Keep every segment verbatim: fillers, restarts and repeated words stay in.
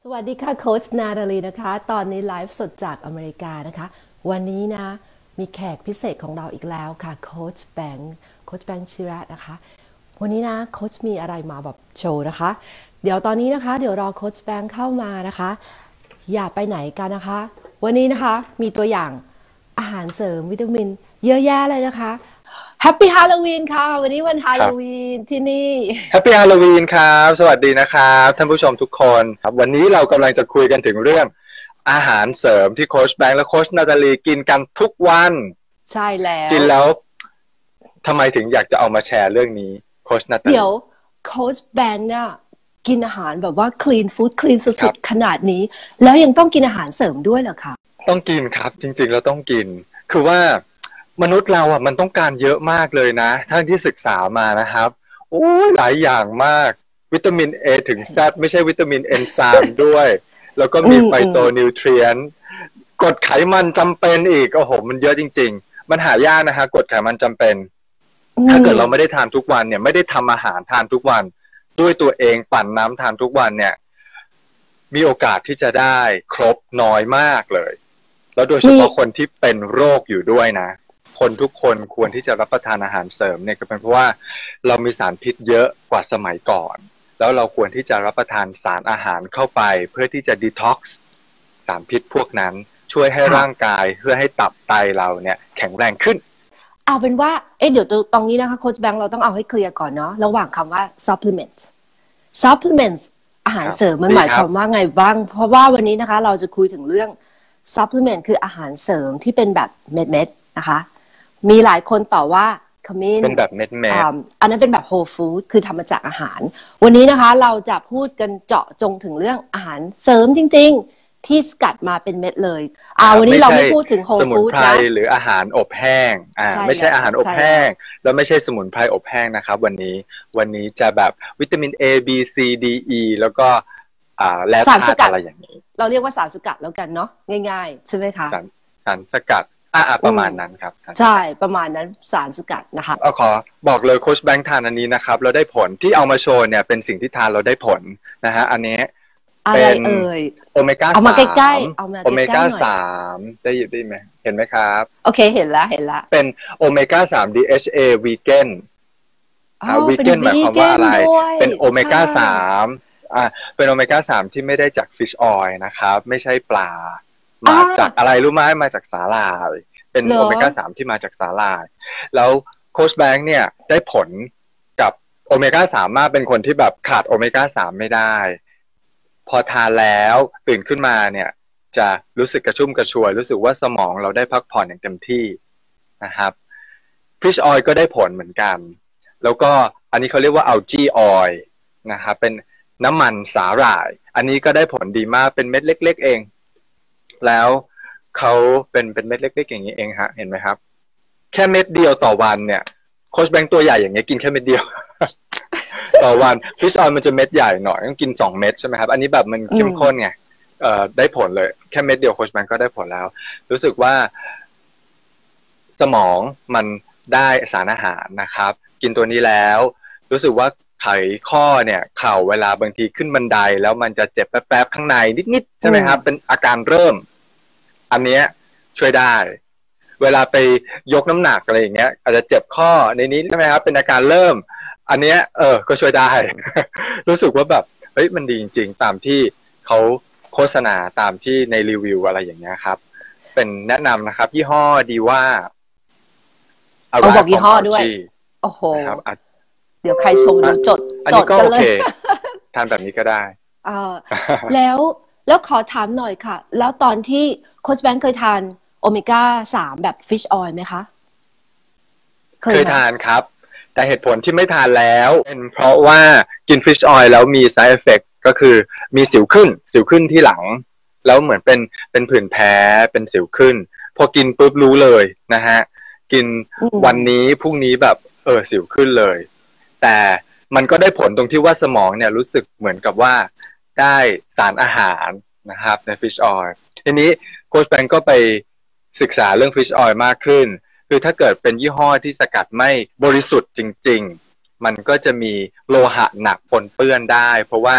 สวัสดีค่ะโค้ชนาดาลีนะคะตอนนี้ไลฟ์สดจากอเมริกานะคะวันนี้นะมีแขกพิเศษของเราอีกแล้วค่ะโค้ชแบงค์โค้ชแบงค์ชิระนะคะวันนี้นะโค้ชมีอะไรมาแบบโชว์นะคะเดี๋ยวตอนนี้นะคะเดี๋ยวรอโค้ชแบงค์เข้ามานะคะอย่าไปไหนกันนะคะวันนี้นะคะมีตัวอย่างอาหารเสริมวิตามินเยอะแยะเลยนะคะแฮปปี้ฮาโลวีนค่ะวันนี้วันฮาโลวีนที่นี่แฮปปี้ฮาโลวีนครับสวัสดีนะครับท่านผู้ชมทุกคนครับวันนี้เรากำลังจะคุยกันถึงเรื่องอาหารเสริมที่โค้ชแบงค์และโค้ชนาตาลีกินกันทุกวันใช่แล้วกินแล้วทำไมถึงอยากจะเอามาแชร์เรื่องนี้โค้ชนาตาลีเดี๋ยวโค้ชแบงค์เนี่ยกินอาหารแบบว่าคลีนฟู้ดคลีนสุดๆขนาดนี้แล้วยังต้องกินอาหารเสริมด้วยเหรอคะต้องกินครับจริงๆแล้วต้องกินคือว่ามนุษย์เราอ่ะมันต้องการเยอะมากเลยนะท่านที่ศึกษามานะครับโอ้ยหลายอย่างมากวิตามิน A ถึง Z ไม่ใช่วิตามินเอนไซม์ด้วยแล้วก็มีไฟโตนิวทรีนต์กรดไขมันจำเป็นอีกโอ้โหมันเยอะจริงๆมันหายากนะฮะกรดไขมันจำเป็นถ้าเกิดเราไม่ได้ทานทุกวันเนี่ยไม่ได้ทำอาหารทานทุกวันด้วยตัวเองปั่นน้ำทานทุกวันเนี่ยมีโอกาสที่จะได้ครบน้อยมากเลยแล้วโดยเฉพาะคนที่เป็นโรคอยู่ด้วยนะคนทุกคนควรที่จะรับประทานอาหารเสริมเนี่ยก็เป็นเพราะว่าเรามีสารพิษเยอะกว่าสมัยก่อนแล้วเราควรที่จะรับประทานสารอาหารเข้าไปเพื่อที่จะดีท็อกซ์สารพิษพวกนั้นช่วยให้ร่างกายเพื่อให้ตับไตเราเนี่ยแข็งแรงขึ้นเอาเป็นว่าเอ๊ะเดี๋ยวตรงนี้นะคะโค้ชแบงค์เราต้องเอาให้เคลียร์ก่อนเนาะระหว่างคำว่า supplement supplements อาหารเสริมมันหมายความว่าไงบ้างเพราะว่าวันนี้นะคะเราจะคุยถึงเรื่อง supplement คืออาหารเสริมที่เป็นแบบเม็ดๆนะคะมีหลายคนต่อว่าขมิ้นเป็นแบบเม็ดเม็ดอันนั้นเป็นแบบ whole food คือทำมาจากอาหารวันนี้นะคะเราจะพูดกันเจาะจงถึงเรื่องอาหารเสริมจริงๆที่สกัดมาเป็นเม็ดเลยอ่าวันนี้เราไม่พูดถึง whole food นะหรืออาหารอบแห้งอ่าไม่ใช่อาหารอบแห้งแล้วไม่ใช่สมุนไพรอบแห้งนะครับวันนี้วันนี้จะแบบวิตามิน A B C D E แล้วก็อ่าแร่ธาตุอะไรอย่างนี้เราเรียกว่าสารสกัดแล้วกันเนาะง่ายๆใช่ไหมคะสารสารสกัดอ่าประมาณนั้นครับใช่ประมาณนั้นสารสกัดนะคะเอาขอบอกเลยโค้ชแบงค์ทานอันนี้นะครับเราได้ผลที่เอามาโชว์เนี่ยเป็นสิ่งที่ทานเราได้ผลนะฮะอันนี้เป็นโอเมก้าสามเอามาใกล้ๆเอามาใกล้ๆหน่อยโอเมก้าสามได้ยินได้ไหมเห็นไหมครับโอเคเห็นแล้วเห็นแล้วเป็นโอเมก้าสาม ดี เอช เอ vegan อ่า vegan หมายความว่าอะไรเป็นโอเมก้าสามอ่าเป็นโอเมก้าสามที่ไม่ได้จาก fish oil นะครับไม่ใช่ปลามาจากอะไรรู้ไหมมาจากสาหร่ายเป็นโอเมก้าสามที่มาจากสาหร่ายแล้วโค้ชแบงค์เนี่ยได้ผลกับโอเมก้าสามมากเป็นคนที่แบบขาดโอเมก้าสามไม่ได้พอทานแล้วตื่นขึ้นมาเนี่ยจะรู้สึกกระชุ่มกระชวยรู้สึกว่าสมองเราได้พักผ่อนอย่างเต็มที่นะครับ Fish Oil ก็ได้ผลเหมือนกันแล้วก็อันนี้เขาเรียกว่า Algae Oil นะครับเป็นน้ำมันสาหร่ายอันนี้ก็ได้ผลดีมากเป็นเม็ดเล็กๆเองแล้วเขาเป็นเป็นเม็ดเล็กๆอย่างนี้เองฮะเห็นไหมครับแค่เม็ดเดียวต่อวันเนี่ยโค้ชแบงค์ตัวใหญ่อย่างเงี้ยกินแค่เม็ดเดียว ต่อวันฟิชออยล์มันจะเม็ดใหญ่หน่อยต้องกินสองเม็ดใช่ไหมครับอันนี้แบบมันเข้มข้นไงเอ่อได้ผลเลยแค่เม็ดเดียวโค้ชแบงค์ก็ได้ผลแล้วรู้สึกว่าสมองมันได้สารอาหารนะครับกินตัวนี้แล้วรู้สึกว่าไขข้อเนี่ยเข่าเวลาบางทีขึ้นบันไดแล้วมันจะเจ็บแป๊บๆข้างในนิดๆใช่ไหมครับเป็นอาการเริ่มอันนี้ช่วยได้เวลาไปยกน้ำหนักอะไรอย่างเงี้ยอาจจะเจ็บข้อในนี้ใช่ไหมครับเป็นอาการเริ่มอันเนี้ยเออก็ช่วยได้ รู้สึกว่าแบบเฮ้ยมันดีจริงๆตามที่เขาโฆษณาตามที่ในรีวิวอะไรอย่างเงี้ยครับเป็นแนะนำนะครับยี่ห้อดีว่าเอาบอกยี่ห้อด้วยโอ้โหเดี๋ยวใครชมดูจดจดกันเลยทานแบบนี้ก็ได้เออแล้วแล้วขอถามหน่อยค่ะแล้วตอนที่โค้ชแบงค์เคยทานโอเมก้าสามแบบฟิชออยล์ไหมคะเคยทานครับแต่เหตุผลที่ไม่ทานแล้วเป็นเพราะว่ากินฟิชออยล์แล้วมี side effect ก็คือมีสิวขึ้นสิวขึ้นที่หลังแล้วเหมือนเป็นเป็นผื่นแพ้เป็นสิวขึ้นพอกินปุ๊บรู้เลยนะฮะกินวันนี้พรุ่งนี้แบบเออสิวขึ้นเลยแต่มันก็ได้ผลตรงที่ว่าสมองเนี่ยรู้สึกเหมือนกับว่าได้สารอาหารนะครับในฟิชออยล์ทีนี้โค้ชแบงก์ก็ไปศึกษาเรื่องฟิชออยล์มากขึ้นคือถ้าเกิดเป็นยี่ห้อที่สกัดไม่บริสุทธิ์จริงๆมันก็จะมีโลหะหนักปนเปื้อนได้เพราะว่า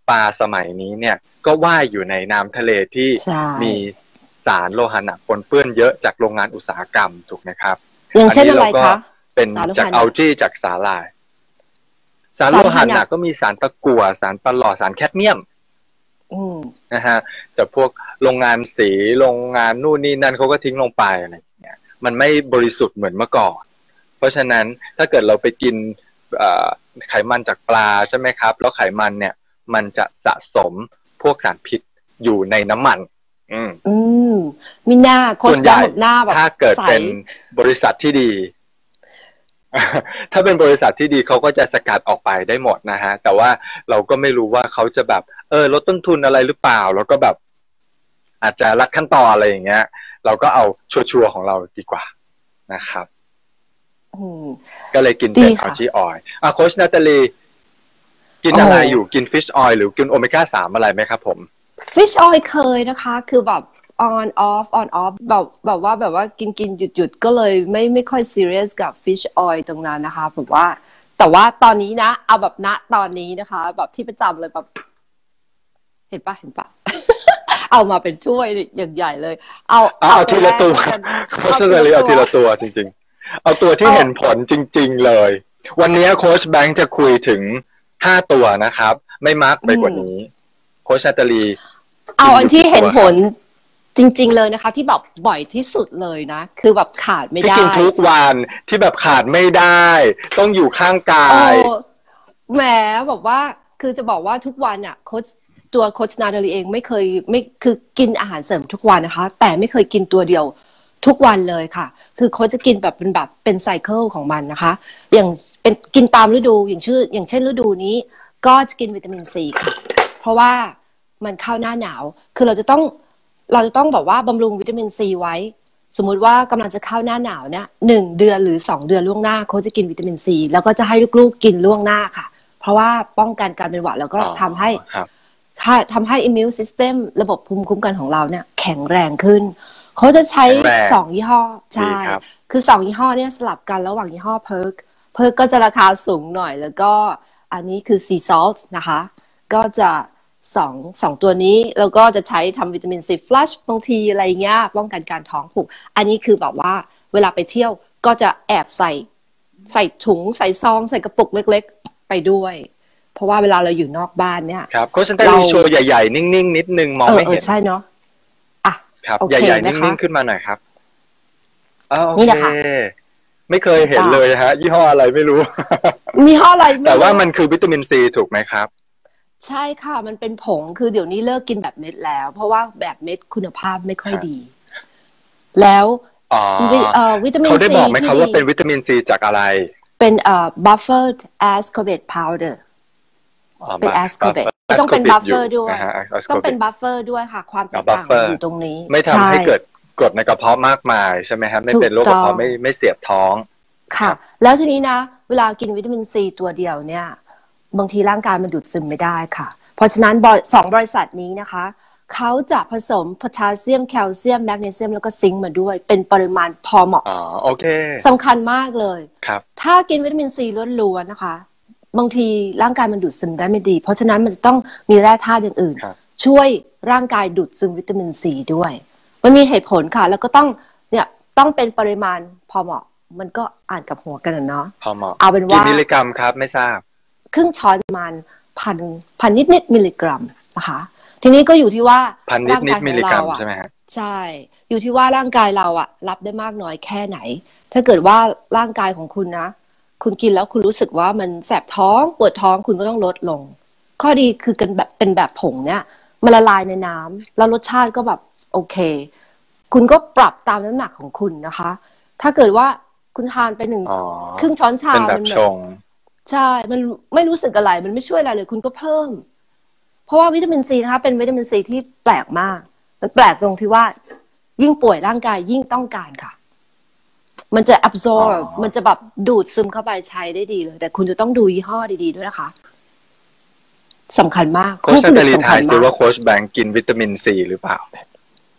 ปลาสมัยนี้เนี่ยก็ว่ายอยู่ในน้ำทะเลที่มีสารโลหะหนักปนเปื้อนเยอะจากโรงงานอุตสาหกรรมถูกไหมครับอย่างเช่นอะไรคะเป็นจากอัลจีจากสาหร่ายสารโลหะหนักก็มีสารตะกั่วสารปลอดสารแคดเมียมนะฮะแต่พวกโรงงานสีโรงงานนู่นนี่นั่นเขาก็ทิ้งลงไปอะไรอย่างเงี้ยมันไม่บริสุทธิ์เหมือนเมื่อก่อนเพราะฉะนั้นถ้าเกิดเราไปกินไขมันจากปลาใช่ไหมครับแล้วไขมันเนี่ยมันจะสะสมพวกสารพิษอยู่ในน้ำมันอืมอืมมีหน้าโคชแบบหน้าแบบถ้าเกิดเป็นบริษัทที่ดีถ้าเป็นบริษัทที่ดีเขาก็จะสกัดออกไปได้หมดนะฮะแต่ว่าเราก็ไม่รู้ว่าเขาจะแบบเออลดต้นทุนอะไรหรือเปล่าแล้วก็แบบอาจจะลัดขั้นตอนอะไรอย่างเงี้ยเราก็เอาชัวร์ๆของเราดีกว่านะครับก็เลยกินเป็นอัลจีออยล์อ่ะโค้ชนาตาลีกินอะไรอยู่กินฟิชออยล์หรือกินโอเมก้าสามอะไรไหมครับผมฟิชออยล์เคยนะคะคือแบบ on off on off แบบแบบว่าแบบว่ากินกินหยุดหยุดก็เลยไม่ไม่ค่อย serious กับ fish oil ตรงนั้นนะคะแบบว่าแต่ว่าตอนนี้นะเอาแบบณตอนนี้นะคะแบบที่ประจำเลยแบบเห็นปะเห็นปะ เอามาเป็นช่วยอย่างใหญ่เลยเอาเอาทีละตัวโค้ชเลยเอาทีละตัวจริงๆเอาตัวที่เห็นผลจริงๆเลยวันนี้โค้ชแบงค์จะคุยถึงห้าตัวนะครับไม่มากไปกว่านี้โค้ชนาตาลีเอาอันที่เห็นผลจริงๆเลยนะคะที่แบบบ่อยที่สุดเลยนะคือแบบขาดไม่ได้ที่กินทุกวันที่แบบขาดไม่ได้ต้องอยู่ข้างกายแหมบอกว่าคือจะบอกว่าทุกวันอ่ะโค้ชตัวโค้ชนาดาลีเองไม่เคยไม่คือกินอาหารเสริมทุกวันนะคะแต่ไม่เคยกินตัวเดียวทุกวันเลยค่ะคือโค้ชจะกินแบบเป็นแบบเป็นไซเคิลของมันนะคะอย่างเป็นกินตามฤดูอย่างชื่ออย่างเช่นฤดูนี้ก็จะกินวิตามินซีค่ะเพราะว่ามันเข้าหน้าหนาวคือเราจะต้องเราจะต้องแบบว่าบำรุงวิตามินซีไว้สมมุติว่ากำลังจะเข้าหน้าหนาวเนี่ยหนึ่งเดือนหรือสองเดือนล่วงหน้าเขาจะกินวิตามินซีแล้วก็จะให้ลูกๆกินล่วงหน้าค่ะเพราะว่าป้องกันการเป็นหวัดแล้วก็ทำให้ทำให้ immune system ระบบภูมิคุ้มกันของเราเนี่ยแข็งแรงขึ้นเขาจะใช้สองยี่ห้อใช่คือสองยี่ห้อเนี่ยสลับกันระหว่างยี่ห้อ Perk Perk ก็จะราคาสูงหน่อยแล้วก็อันนี้คือ Sea Salt นะคะก็จะสองสองตัวนี้แล้วก็จะใช้ทำวิตามินซีฟลัชบางทีอะไรเงี้ยป้องกันการท้องผูกอันนี้คือแบบว่าเวลาไปเที่ยวก็จะแอบใส่ใส่ถุงใส่ซองใส่กระปุกเล็กๆไปด้วยเพราะว่าเวลาเราอยู่นอกบ้านเนี่ยครับโค้ชจะมีโชว์ใหญ่ๆนิ่งๆนิดนึงมองไม่เห็นใช่เนาะอ่ะครับใหญ่ๆนิ่งๆขึ้นมาหน่อยครับอ๋อโอเคไม่เคยเห็นเลยฮะยี่ห้ออะไรไม่รู้มียี่ห้ออะไรแต่ว่ามันคือวิตามินซีถูกไหมครับใช่ค่ะมันเป็นผงคือเดี๋ยวนี้เลิกกินแบบเม็ดแล้วเพราะว่าแบบเม็ดคุณภาพไม่ค่อยดีแล้ววิตามินซีเขาได้บอกไหมครับว่าเป็นวิตามินซีจากอะไรเป็นเอ่อ buffered ascorbate powder เป็น ascorbate ต้องเป็น buffer ด้วยต้องเป็น buffer ด้วยค่ะความแตกต่างอยู่ตรงนี้ไม่ทำให้เกิดกรดในกระเพาะมากมายใช่ไหมครับไม่เป็นโรคกระเพาะไม่ไม่เสียบท้องค่ะแล้วทีนี้นะเวลากินวิตามินซีตัวเดียวเนี่ยบางทีร่างกายมันดูดซึมไม่ได้ค่ะเพราะฉะนั้นสองบริษัทนี้นะคะเขาจะผสมโพแทสเซียมแคลเซียมแมกนีเซียมแล้วก็ซิงค์มาด้วยเป็นปริมาณพอเหมาะอ๋อโอเคสำคัญมากเลยครับถ้ากินวิตามินซีล้วนๆนะคะบางทีร่างกายมันดูดซึมได้ไม่ดีเพราะฉะนั้นมันจะต้องมีแร่ธาตุอย่างอื่นช่วยร่างกายดูดซึมวิตามินซีด้วยมันมีเหตุผลค่ะแล้วก็ต้องเนี่ยต้องเป็นปริมาณพอเหมาะมันก็อ่านกับหัวกันเนาะพอเหมาะเอาเป็นว่ากี่มิลลิกรัมครับไม่ทราบครึ่งช้อนประมาณพันพันนิดนิดมิลลิกรัมนะคะทีนี้ก็อยู่ที่ว่าพันนิดนิดมิลลิกรัมใช่ไหมฮะใช่อยู่ที่ว่าร่างกายเราอะรับได้มากน้อยแค่ไหนถ้าเกิดว่าร่างกายของคุณนะคุณกินแล้วคุณรู้สึกว่ามันแสบท้องปวดท้องคุณก็ต้องลดลงข้อดีคือกันแบบเป็นแบบผงเนี่ยมันละลายในน้ำแล้วรสชาติก็แบบโอเคคุณก็ปรับตามน้ำหนักของคุณนะคะถ้าเกิดว่าคุณทานไปหนึ่งครึ่งช้อนชาเป็นแบบชงใช่มันไม่รู้สึกอะไรมันไม่ช่วยอะไรเลยคุณก็เพิ่มเพราะว่าวิตามินซีนะคะเป็นวิตามินซีที่แปลกมากมันแปลกตรงที่ว่ายิ่งป่วยร่างกายยิ่งต้องการค่ะมันจะ absorb มันจะแบบดูดซึมเข้าไปใช้ได้ดีเลยแต่คุณจะต้องดูยี่ห้อดีๆด้วยนะคะสำคัญมากโค้ชจะรีทายซิว่าโค้ชแบงค์กินวิตามินซีหรือเปล่า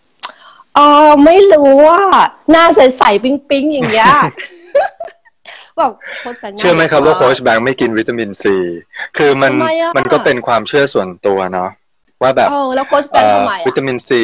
อ๋อไม่รู้ว่าหน้าใสๆปิ๊งๆอย่างเงี้ยบอกโค้ชแบงค์เชื่อไหมครับว่าโค้ชแบงค์ไม่กินวิตามินซีคือมันมันก็เป็นความเชื่อส่วนตัวเนาะว่าแบบแล้วโค้ชแบงค์ทำไมวิตามินซี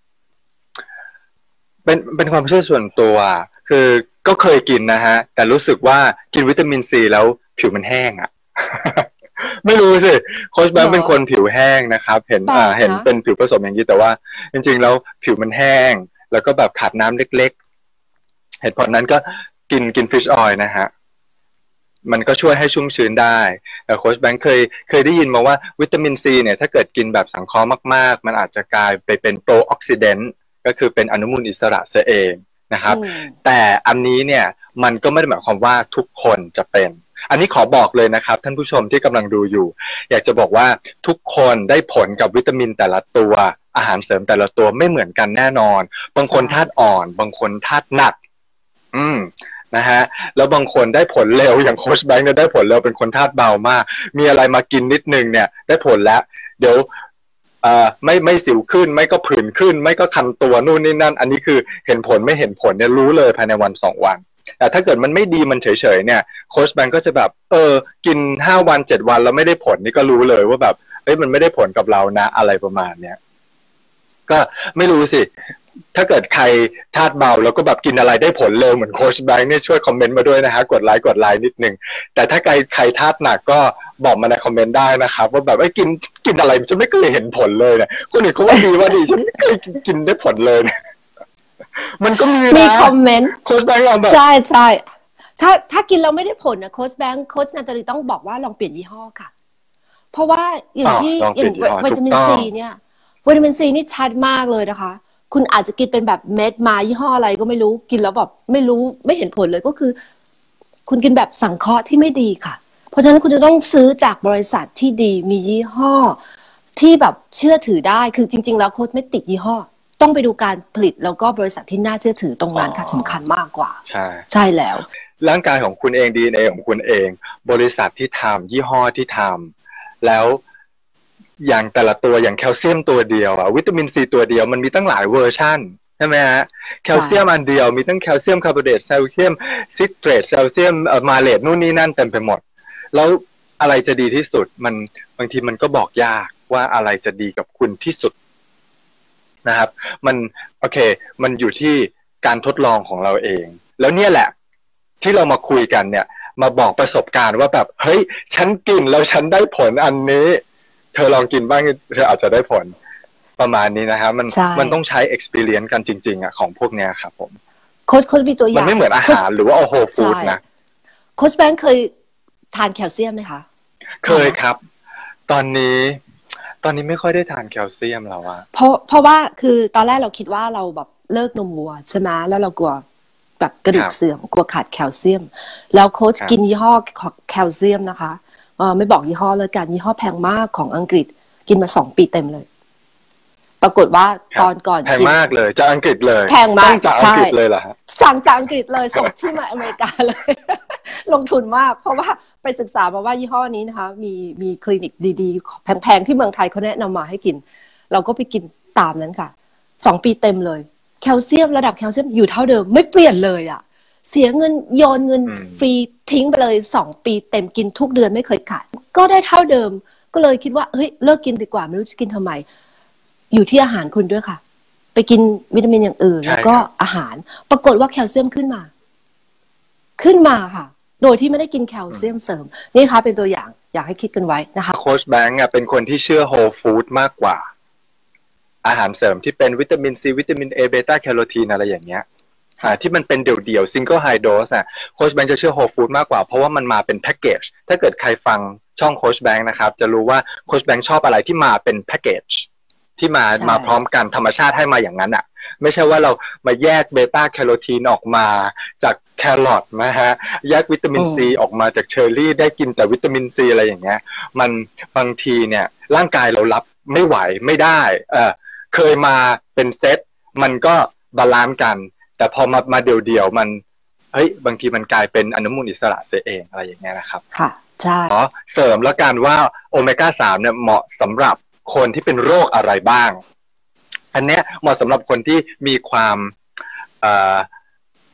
เป็นเป็นความเชื่อส่วนตัวคือก็เคยกินนะฮะแต่รู้สึกว่ากินวิตามินซีแล้วผิวมันแห้งอ่ะ ไม่รู้สิโค้ชแบงค์เป็นคนผิวแห้งนะครับเห็นอ่าเห็นเป็นผิวผสมอย่างนี้แต่ว่าจริงๆแล้วผิวมันแห้งแล้วก็แบบขาดน้ำเล็กๆเหตุผลนั้นก็กินกินฟิชออยล์นะฮะมันก็ช่วยให้ชุ่มชื้นได้แต่โค้ชแบงค์เคยเคยได้ยินมาว่าวิตามินซีเนี่ยถ้าเกิดกินแบบสังเคราะห์มากๆมันอาจจะกลายไปเป็นโปรออกซิเดนต์ก็คือเป็นอนุมูลอิสระเสียเองนะครับแต่อันนี้เนี่ยมันก็ไม่ได้หมายความว่าทุกคนจะเป็นอันนี้ขอบอกเลยนะครับท่านผู้ชมที่กำลังดูอยู่อยากจะบอกว่าทุกคนได้ผลกับวิตามินแต่ละตัวอาหารเสริมแต่ละตัวไม่เหมือนกันแน่นอนบางคนธาตุอ่อนบางคนธาตุหนักอืมนะฮะแล้วบางคนได้ผลเร็วอย่างโค้ชแบงค์เนี่ยได้ผลเร็วเป็นคนธาตุเบามากมีอะไรมากินนิดนึงเนี่ยได้ผลแล้วเดี๋ยวเอ่อไม่ไม่สิวขึ้นไม่ก็ผื่นขึ้นไม่ก็คันตัวนู่นนี่นั่นอันนี้คือเห็นผลไม่เห็นผลเนี่ยรู้เลยภายในวันสองวันแต่ถ้าเกิดมันไม่ดีมันเฉยๆเนี่ยโค้ชแบงค์ก็จะแบบเออกินห้าวันเจ็ดวันแล้วไม่ได้ผลนี่ก็รู้เลยว่าแบบเอ้ยมันไม่ได้ผลกับเรานะอะไรประมาณเนี้ยก็ไม่รู้สิถ้าเกิดใครธาตุเบาแล้วก็แบบกินอะไรได้ผลเร็วเหมือนโค้ชแบงค์เนี่ยช่วยคอมเมนต์มาด้วยนะฮะกดไลค์กดไลค์นิดนึงแต่ถ้าใครใครธาตุหนักก็บอกมาในคอมเมนต์ได้นะครับว่าแบบไอ้กินกินอะไรฉันไม่เคยเห็นผลเลยเนี่ยคนอื่นเขาว่าดีว่าดีฉันไม่เคยกินได้ผลเลยมันก็มีมีคอมเมนต์โค้ชแบงค์แบบใช่ใช่ถ้าถ้ากินเราไม่ได้ผลนะโค้ชแบงค์โค้ชนาตาลีต้องบอกว่าลองเปลี่ยนยี่ห้อค่ะเพราะว่าอย่างที่อย่างวิตามินซีเนี่ยวิตามินซีนี่ชัดมากเลยนะคะคุณอาจจะกินเป็นแบบเม็ดมายี่ห้ออะไรก็ไม่รู้กินแล้วแบบไม่รู้ไม่เห็นผลเลยก็คือคุณกินแบบสังเคราะห์ที่ไม่ดีค่ะเพราะฉะนั้นคุณจะต้องซื้อจากบริษัทที่ดีมียี่ห้อที่แบบเชื่อถือได้คือจริงๆแล้วโค้ชไม่ติดยี่ห้อต้องไปดูการผลิตแล้วก็บริษัทที่น่าเชื่อถือตรงนั้นค่ะสำคัญมากกว่าใช่ใช่แล้วร่างกายของคุณเอง ดี เอ็น เอ ของคุณเองบริษัทที่ทำยี่ห้อที่ทำแล้วอย่างแต่ละตัวอย่างแคลเซียมตัวเดียวอะวิตามินซีตัวเดียวมันมีตั้งหลายเวอร์ชั่นใช่ไหมฮะแคลเซียมอันเดียวมีตั้งแคลเซียมคาร์โบไฮเดรตแคลเซียมซิตเรตแคลเซียมมาเลตนู่นนี่นั่นเต็มไปหมดแล้วอะไรจะดีที่สุดมันบางทีมันก็บอกยากว่าอะไรจะดีกับคุณที่สุดนะครับมันโอเคมันอยู่ที่การทดลองของเราเองแล้วเนี่ยแหละที่เรามาคุยกันเนี่ยมาบอกประสบการณ์ว่าแบบเฮ้ยฉันกินแล้วฉันได้ผลอันนี้เธอลองกินบ้างเธออาจจะได้ผลประมาณนี้นะครับมันมันต้องใช้ experience กันจริงๆอ่ะของพวกเนี้ยครับผมโค้ชโค้ชมีตัวอย่างมันไม่เหมือนอาหารหรือว่าโฮลฟู้ดนะโค้ชแบงค์เคยทานแคลเซียมไหมคะเคยครับตอนนี้ตอนนี้ไม่ค่อยได้ทานแคลเซียมแล้วอะเพราะเพราะว่าคือตอนแรกเราคิดว่าเราแบบเลิกนมวัวใช่ไหมแล้วเรากลัวแบบกระดูกเสื่อมกลัวขาดแคลเซียมแล้วโค้ชกินยี่ห้อแคลเซียมนะคะเออไม่บอกยี่ห้อเลยกันยี่ห้อแพงมากของอังกฤษกินมาสองปีเต็มเลยปรากฏว่าตอนก่อนแพงมากเลยจากอังกฤษเลยแพงมากจากอังกฤษเลยเหรอฮะสั่งจากอังกฤษเลยส่งที่มาอเมริกาเลยลงทุนมากเพราะว่าไปศึกษามาว่ายี่ห้อนี้นะคะมีมีคลินิกดีๆแพงๆที่เมืองไทยเขาแนะนำมาให้กินเราก็ไปกินตามนั้นค่ะสองปีเต็มเลยแคลเซียมระดับแคลเซียมอยู่เท่าเดิมไม่เปลี่ยนเลยอ่ะเสียเงินโยนเงินฟรีทิ้งไปเลยสองปีเต็มกินทุกเดือนไม่เคยขาดก็ได้เท่าเดิมก็เลยคิดว่าเฮ้ยเลิกกินดีกว่าไม่รู้จะกินทำไมอยู่ที่อาหารคุณด้วยค่ะไปกินวิตามินอย่างอื่นแล้วก็อาหารปรากฏว่าแคลเซียมขึ้นมาขึ้นมาค่ะโดยที่ไม่ได้กินแคลเซียมเสริมนี่ค่ะเป็นตัวอย่างอยากให้คิดกันไว้นะคะโค้ชแบงค์เป็นคนที่เชื่อโฮลฟู้ดมากกว่าอาหารเสริมที่เป็นวิตามินซีวิตามินเอเบต้าแคโรทีนอะไรอย่างเงี้ยที่มันเป็นเดี่ยวๆซิงเกิลไฮโดสอ่ะโค้ชแบงค์จะเชื่อโฮลฟู้ดมากกว่าเพราะว่ามันมาเป็นแพ็กเกจถ้าเกิดใครฟังช่องโค้ชแบงค์นะครับจะรู้ว่าโค้ชแบงค์ชอบอะไรที่มาเป็นแพ็กเกจที่มามาพร้อมกันธรรมชาติให้มาอย่างนั้นอ่ะไม่ใช่ว่าเรามาแยกเบต้าแคโรทีนออกมาจากแครอทนะฮะแยกวิตามินซีออกมาจากเชอร์รี่ได้กินแต่วิตามินซีอะไรอย่างเงี้ยมันบางทีเนี่ยร่างกายเรารับไม่ไหวไม่ได้เออเคยมาเป็นเซตมันก็บาลานซ์กันแต่พอมามาเดี่ยวๆมันเฮ้ยบางทีมันกลายเป็นอนุมูลอิสระเสียเองอะไรอย่างเงี้ยนะครับค่ะใช่ขอเสริมแล้วกันว่าโอเมก้าสามเนี่ยเหมาะสำหรับคนที่เป็นโรคอะไรบ้างอันเนี้ยเหมาะสำหรับคนที่มีความ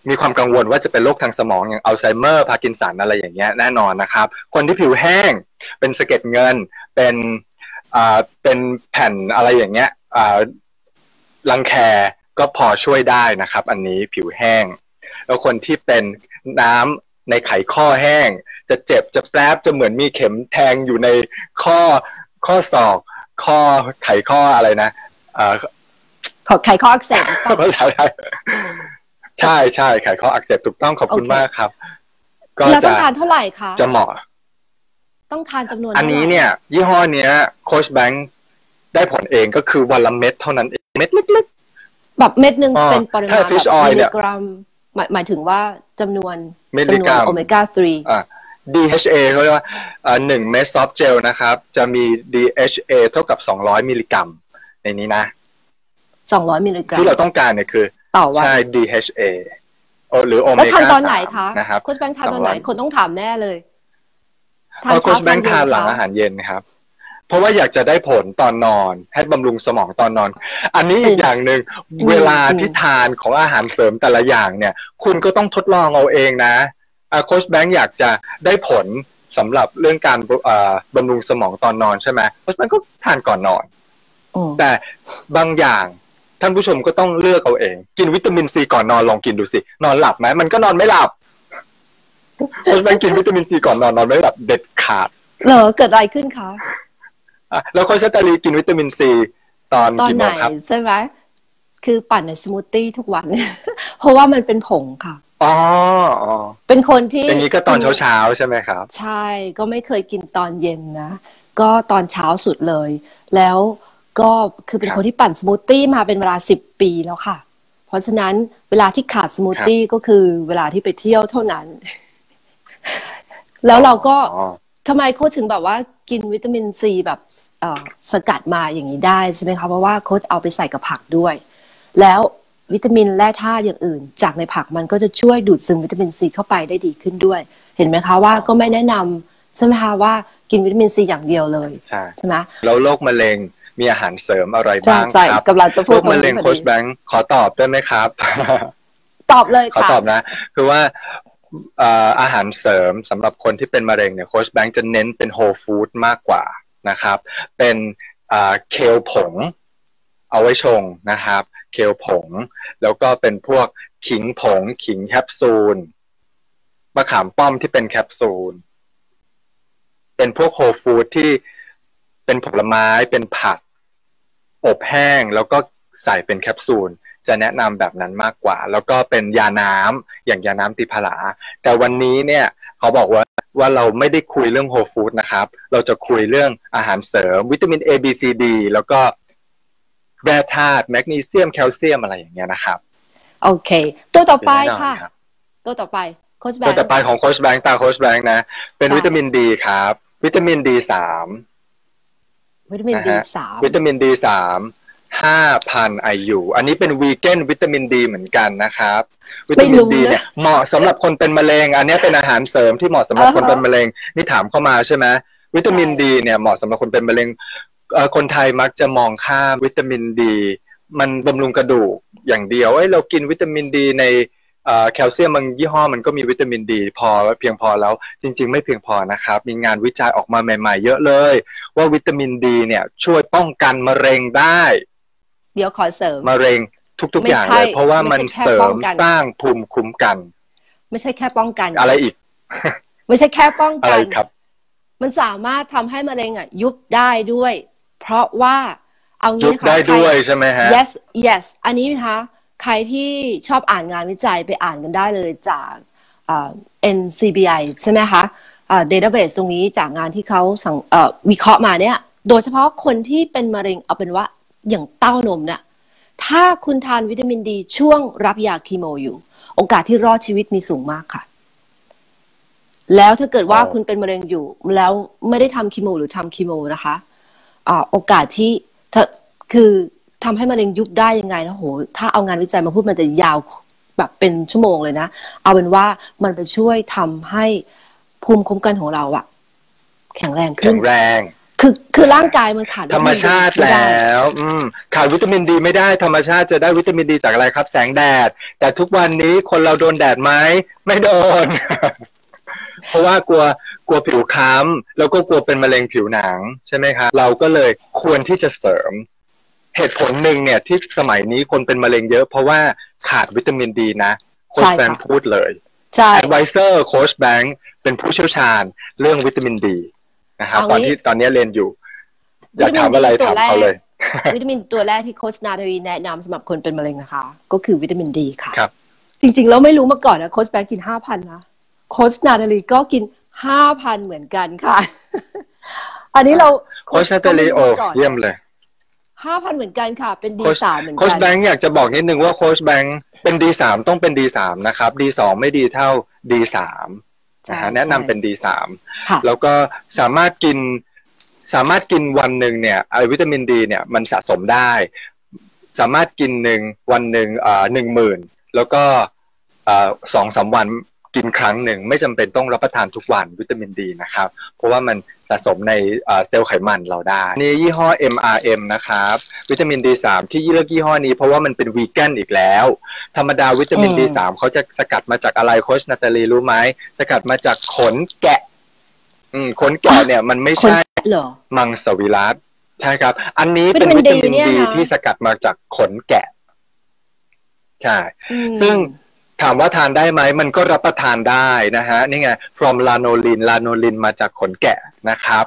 มีความกังวลว่าจะเป็นโรคทางสมองอย่างอัลไซเมอร์พาร์กินสันอะไรอย่างเงี้ยแน่นอนนะครับคนที่ผิวแห้งเป็นสะเก็ดเงินเป็นอ่าเป็นแผ่นอะไรอย่างเงี้ยอ่ารังแคก็พอช่วยได้นะครับอันนี้ผิวแห้งแล้วคนที่เป็นน้ำในไขข้อแห้งจะเจ็บจะแปรบจะเหมือนมีเข็มแทงอยู่ในข้อข้อศอกข้อไขข้ออะไรนะอ่าขอไขข้ออักเสบภาษาไทยใช่ใช่ไขข้ออักเสบถูกต้องขอบคุณ okay. มากครับก็จะต้องทานเท่าไหร่คะจะเหมาะต้องทานจำนวนอันนี้เนี่ยยี่ห้อเนี้ยโค้ชแบงค์ได้ผลเองก็คือวันละเม็ดเท่านั้นเองเม็ดเล็กๆแบบเม็ดหนึ่งเป็นปริมาณแบบมิลลิกรัมหมายหมายถึงว่าจำนวนจำนวนโอเมก้าสามอ่า ดี เอช เอ เขาเรียกว่าอ่าหนึ่งเม็ดซอฟต์เจลนะครับจะมี ดี เอช เอ เท่ากับสองร้อยมิลลิกรัมในนี้นะสองร้อยมิลลิกรัมที่เราต้องการเนี่ยคือต่อวันใช่ ดี เอช เอ หรือโอเมก้าสามแล้วทานตอนไหนคะนะครับโค้ชแบงค์ทานตอนไหนคนต้องถามแน่เลยทานโค้ชแบงค์ทานหลังอาหารเย็นครับเพราะว่าอยากจะได้ผลตอนนอนให้บำรุงสมองตอนนอนอันนี้อีกอย่างหนึ่งเวลาที่ทานของอาหารเสริมแต่ละอย่างเนี่ยคุณก็ต้องทดลองเอาเองนะโค้ชแบงค์อยากจะได้ผลสำหรับเรื่องการบำรุงสมองตอนนอนใช่ไหมโค้ชแบงค์ก็ทานก่อนนอนแต่บางอย่างท่านผู้ชมก็ต้องเลือกเอาเองกินวิตามินซีก่อนนอนลองกินดูสินอนหลับไหมมันก็นอนไม่หลับโค้ชแบงค์กินวิตามินซีก่อนนอนนอนไม่หลับเด็ดขาดเหรอเกิดอะไรขึ้นคะแล้วโค้ชตาลีกินวิตามินซีตอนกี่โมงครับใช่ไหมคือปั่นในสมูทตี้ทุกวันเพราะว่ามันเป็นผงค่ะอ๋อเป็นคนที่อย่างนี้ก็ตอนเช้าๆใช่ไหมครับใช่ก็ไม่เคยกินตอนเย็นนะก็ตอนเช้าสุดเลยแล้วก็คือเป็นคนที่ปั่นสมูทตี้มาเป็นเวลาสิบปีแล้วค่ะเพราะฉะนั้นเวลาที่ขาดสมูทตี้ก็คือเวลาที่ไปเที่ยวเท่านั้นแล้วเราก็ทำไมโค้ชถึงแบบว่ากินวิตามินซีแบบสกัดมาอย่างนี้ได้ใช่ไหมคะเพราะว่าโค้ชเอาไปใส่กับผักด้วยแล้ววิตามินแร่ธาตุอย่างอื่นจากในผักมันก็จะช่วยดูดซึมวิตามินซีเข้าไปได้ดีขึ้นด้วยเห็นไหมคะว่าก็ไม่แนะนำใช่ไหมคะว่ากินวิตามินซีอย่างเดียวเลยใช่ใช่ไหมแล้วโรคมะเร็งมีอาหารเสริมอะไรบ้างครับกำลังจะพูดโรคมะเร็งโค้ชแบงค์ขอตอบได้ไหมครับตอบเลยค่ะขอตอบนะคือว่าอาหารเสริมสำหรับคนที่เป็นมะเร็งเนี่ยโค้ชแบงค์จะเน้นเป็นโฮลฟู้ดมากกว่านะครับเป็นเคลผงเอาไว้ชงนะครับเคลผงแล้วก็เป็นพวกขิงผงขิงแคปซูลมะขามป้อมที่เป็นแคปซูลเป็นพวกโฮลฟู้ดที่เป็นผลไม้เป็นผักอบแห้งแล้วก็ใส่เป็นแคปซูลจะแนะนำแบบนั้นมากกว่าแล้วก็เป็นยาน้ำอย่างยาน้ำติพลาแต่วันนี้เนี่ยเขาบอกว่าว่าเราไม่ได้คุยเรื่องโฮลฟู้ดนะครับเราจะคุยเรื่องอาหารเสริมวิตามิน A B C D แล้วก็แร่ธาตุแมกนีเซียมแคลเซียมอะไรอย่างเงี้ยนะครับโอเคตัวต่อไปค่ะตัวต่อไปโค้ชแบงค์ตัวต่อไปของโค้ชแบงค์ตาโค้ชแบงค์นะเป็นวิตามินดีครับวิตามินดีสามวิตามินดีสามวิตามินดีสามห้าพัน ไอ ยู อันนี้เป็นวีแกนวิตามินดีเหมือนกันนะครับวิตามินดีเนี่ยเหมาะสำหรับคนเป็นมะเร็งอันนี้เป็นอาหารเสริมที่เหมาะสำหรับคนเป็นมะเร็งนี่ถามเข้ามาใช่ไหมวิตามินดีเนี่ยเหมาะสำหรับคนเป็นมะเร็งคนไทยมักจะมองข้ามวิตามินดีมันบำรุงกระดูกอย่างเดียวเอ้ยเรากินวิตามินดีในแคลเซียมบางยี่ห้อมันก็มีวิตามินดีพอเพียงพอแล้วจริงๆไม่เพียงพอนะครับมีงานวิจัยออกมาใหม่ๆเยอะเลยว่าวิตามินดีเนี่ยช่วยป้องกันมะเร็งได้เดี๋ยวขอเสริมมะเร็งทุกๆอย่างเลยเพราะว่ามันเสริมสร้างภูมิคุ้มกันไม่ใช่แค่ป้องกันอะไรอีกไม่ใช่แค่ป้องกันอะไรครับมันสามารถทำให้มะเร็งอ่ะยุบได้ด้วยเพราะว่าเอางี้นะคะยุบได้ด้วยใช่ไหมฮะ yes yes อันนี้นะคะใครที่ชอบอ่านงานวิจัยไปอ่านกันได้เลยจากเอ็น ซี บี ไอ ใช่ไหมคะเดต้าเบสตรงนี้จากงานที่เขาสั่งวิเคราะห์มาเนี่ยโดยเฉพาะคนที่เป็นมะเร็งเอาเป็นว่าอย่างเต้านมเนี่ยถ้าคุณทานวิตามินดีช่วงรับยาคีโมอยู่โอกาสที่รอดชีวิตมีสูงมากค่ะแล้วถ้าเกิดว่าคุณเป็นมะเร็งอยู่แล้วไม่ได้ทำคีโมหรือทำคีโมนะคะอ่าโอกาสที่ถ้าคือทำให้มะเร็งยุบได้ยังไงนะโหถ้าเอางานวิจัยมาพูดมันจะยาวแบบเป็นชั่วโมงเลยนะเอาเป็นว่ามันไปช่วยทำให้ภูมิคุ้มกันของเราอะแข็งแรงขึ้นแข็งแรงคือคือร่างกายมันขาดธรรมชาติแล้วอืมขาดวิตามินดีไม่ได้ธรรมชาติจะได้วิตามินดีจากอะไรครับแสงแดดแต่ทุกวันนี้คนเราโดนแดดไหมไม่โดน เพราะว่ากลัวกลัวผิวค้ำแล้วก็กลัวเป็นมะเร็งผิวหนังใช่ไหมครับเราก็เลยควรที่จะเสริมเหตุผลหนึ่งเนี่ยที่สมัยนี้คนเป็นมะเร็งเยอะเพราะว่าขาดวิตามินดีนะโค้ชแบงค์พูดเลยใช่ Advisor โค้ชแบงค์เป็นผู้เชี่ยวชาญเรื่องวิตามินดีนะครับตอนที่ตอนนี้เรียนอยู่อยากถามอะไรถามเขาเลยวิตามินตัวแรกที่โค้ชนาดารีแนะนำสำหรับคนเป็นมะเร็งนะคะก็คือวิตามินดีค่ะครับจริงๆแล้วไม่รู้มาก่อนนะโค้ชแบงค์กินห้าพันนะโค้ชนาดารีก็กินห้าพันเหมือนกันค่ะอันนี้เราโค้ชนาดารีโอ้เยี่ยมเลยห้าพันเหมือนกันค่ะเป็นดีสามเหมือนกันโค้ชแบงค์อยากจะบอกนิดนึงว่าโค้ชแบงค์เป็นดีสามต้องเป็นดีสามนะครับดีสองไม่ดีเท่าดีสามนะฮะแนะนำเป็นดีสามแล้วก็สามารถกินสามารถกินวันหนึ่งเนี่ยไอวิตามินดีเนี่ยมันสะสมได้สามารถกินหนึ่งวันหนึ่งอ่าหนึ่งหมื่นแล้วก็อ่าสองสามวันกินครั้งหนึ่งไม่จำเป็นต้องรับประทานทุกวันวิตามินดีนะครับเพราะว่ามันสะสมในเซลล์ไขมันเราได้นี่ยี่ห้อ เอ็ม อาร์ เอ็ม นะครับวิตามิน ดี สาม ที่เลือกยี่ห้อนี้เพราะว่ามันเป็นวีแกนอีกแล้วธรรมดาวิตามิน ดี สาม เขาจะสกัดมาจากอะไรโค้ชนาตาลีรู้ไหมสกัดมาจากขนแกะอืมขนแกะเนี่ยมันไม่ใช่มังสวิรัติใช่ครับอันนี้เป็นวิตามินดีที่สกัดมาจากขนแกะใช่ซึ่งถามว่าทานได้ไหมมันก็รับประทานได้นะฮะนี่ไง from lanolin lanolin มาจากขนแกะนะครับ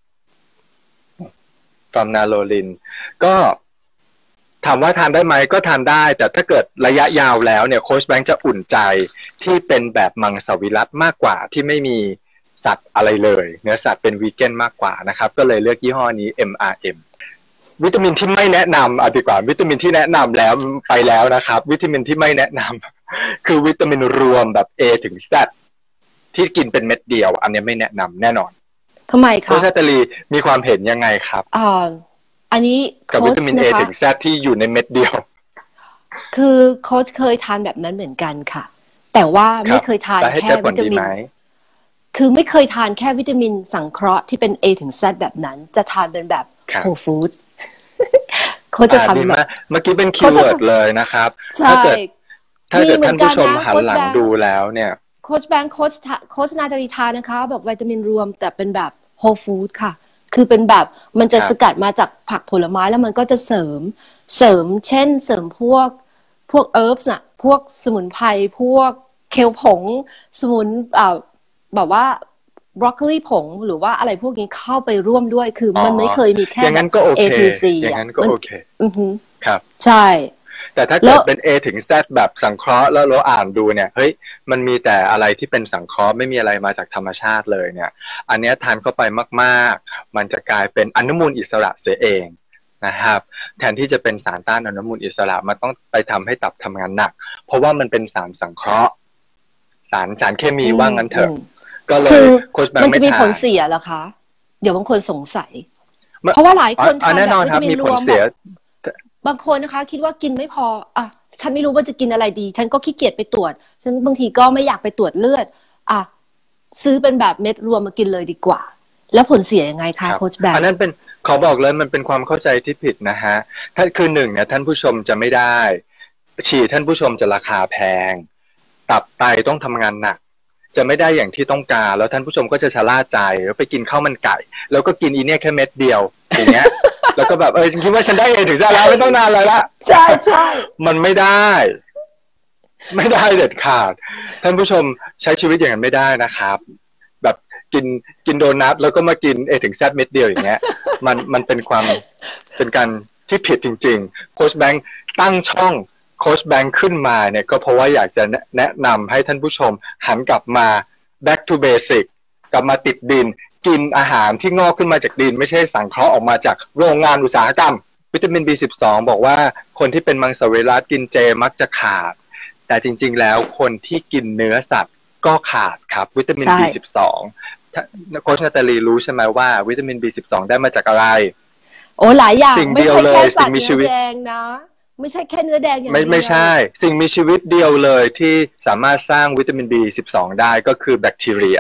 from lanolin ก็ถามว่าทานได้ไหมก็ทานได้แต่ถ้าเกิดระยะยาวแล้วเนี่ยโค้ชแบงค์จะอุ่นใจที่เป็นแบบมังสวิรัติมากกว่าที่ไม่มีสัตว์อะไรเลยเนื้อสัตว์เป็นวีแกนมากกว่านะครับก็เลยเลือกยี่ห้อนี้ เอ็ม อาร์ เอ็ม วิตามินที่ไม่แนะนำเอาดีกว่าวิตามินที่แนะนำแล้วไปแล้วนะครับวิตามินที่ไม่แนะนำคือวิตามินรวมแบบ A ถึง Z ที่กินเป็นเม็ดเดียวอันนี้ไม่แนะนำแน่นอนทำไมคะโค้ชนาตาลีมีความเห็นยังไงครับอ่าอันนี้กับวิตามิน A ถึง Z ที่อยู่ในเม็ดเดียวคือโค้ชเคยทานแบบนั้นเหมือนกันค่ะแต่ว่าไม่เคยทานแค่วิตามินคือไม่เคยทานแค่วิตามินสังเคราะห์ที่เป็น A ถึง Z แบบนั้นจะทานเป็นแบบโฮลฟู้ดเขาจะทำแบบเมื่อกี้เป็นคีย์เวิร์ดเลยนะครับถ้าเกิดถ้าเกิดท่านผู้ชมหันหลังดูแล้วเนี่ยโค้ชแบงค์โค้ชโค้ชนาตาลีทานนะคะแบบวิตามินรวมแต่เป็นแบบโฮลฟู้ดค่ะคือเป็นแบบมันจะสกัดมาจากผักผลไม้แล้วมันก็จะเสริมเสริมเช่นเสริมพวกพวกเอิร์บส์น่ะพวกสมุนไพรพวกเคลผงสมุนอ่าแบบว่าบรอกโคลีผงหรือว่าอะไรพวกนี้เข้าไปร่วมด้วยคือมันไม่เคยมีแค่แบบ A to C อย่างนั้นก็โอเคอือฮึครับใช่แต่ถ้าเกิดเป็น A ถึง Z แบบสังเคราะห์แล้วเราอ่านดูเนี่ยเฮ้ยมันมีแต่อะไรที่เป็นสังเคราะห์ไม่มีอะไรมาจากธรรมชาติเลยเนี่ยอันนี้ทานเข้าไปมากๆมันจะกลายเป็นอนุมูลอิสระเสียเองนะครับแทนที่จะเป็นสารต้านอนุมูลอิสระมันต้องไปทำให้ตับทำงานหนักเพราะว่ามันเป็นสารสังเคราะห์สารสารเคมีว่างั้นเถอะก็เลยโค้ชแบงค์ไม่ทานมันจะมีผลเสียเหรอคะเดี๋ยวบางคนสงสัยเพราะว่าหลายคนทานแบบวิตามินรวมบางคนนะคะคิดว่ากินไม่พออ่ะฉันไม่รู้ว่าจะกินอะไรดีฉันก็ขี้เกียจไปตรวจฉันบางทีก็ไม่อยากไปตรวจเลือดอ่ะซื้อเป็นแบบเม็ดรวมมากินเลยดีกว่าแล้วผลเสียยังไงคะโค้ชแบงค์อันนั้นเป็นขอบอกเลยมันเป็นความเข้าใจที่ผิดนะฮะถ้าคือหนึ่งเนี่ยท่านผู้ชมจะไม่ได้ฉี่ท่านผู้ชมจะราคาแพงตับไตต้องทำงานหนักจะไม่ได้อย่างที่ต้องการแล้วท่านผู้ชมก็จะชะล่าใจแล้วไปกินข้าวมันไก่แล้วก็กินอีเนี่ยแค่เม็ดเดียวอย่างเงี้ยแล้วก็แบบเออฉันคิดว่าฉันได้เอถึงจะแล้วไม่ต้องนานเลยละใช่ใช่มันไม่ได้ไม่ได้เด็ดขาดท่านผู้ชมใช้ชีวิตอย่างนั้นไม่ได้นะครับแบบกินกินโดนัทแล้วก็มากินเอถึงแซดเม็ดเดียวอย่างเงี้ยมันมันเป็นความเป็นการที่ผิดจริงๆโค้ชแบงค์ตั้งช่องโค้ชแบงค์ขึ้นมาเนี่ยก็เพราะว่าอยากจะแนะนำให้ท่านผู้ชมหันกลับมา back to basic กลับมาติดดินกินอาหารที่งอกขึ้นมาจากดินไม่ใช่สังเคราะห์ออกมาจากโรงงานอุตสาหกรรมวิตามิน บี สิบสอง บอกว่าคนที่เป็นมังสวิรัติกินเจมักจะขาดแต่จริงๆแล้วคนที่กินเนื้อสัตว์ก็ขาดครับวิตามิน บี สิบสอง โค้ชนาตาลีรู้ใช่ไหมว่าวิตามิน บี สิบสอง ได้มาจากอะไรโอ้หลายอย่างไม่ใช่แค่สัตว์เนื้อแดงนะไม่ใช่แค่เนื้อแดงอย่างเดียวไม่ไม่ใช่สิ่งมีชีวิตเดียวเลยที่สามารถสร้างวิตามิน บี สิบสอง ได้ก็คือแบคทีเรีย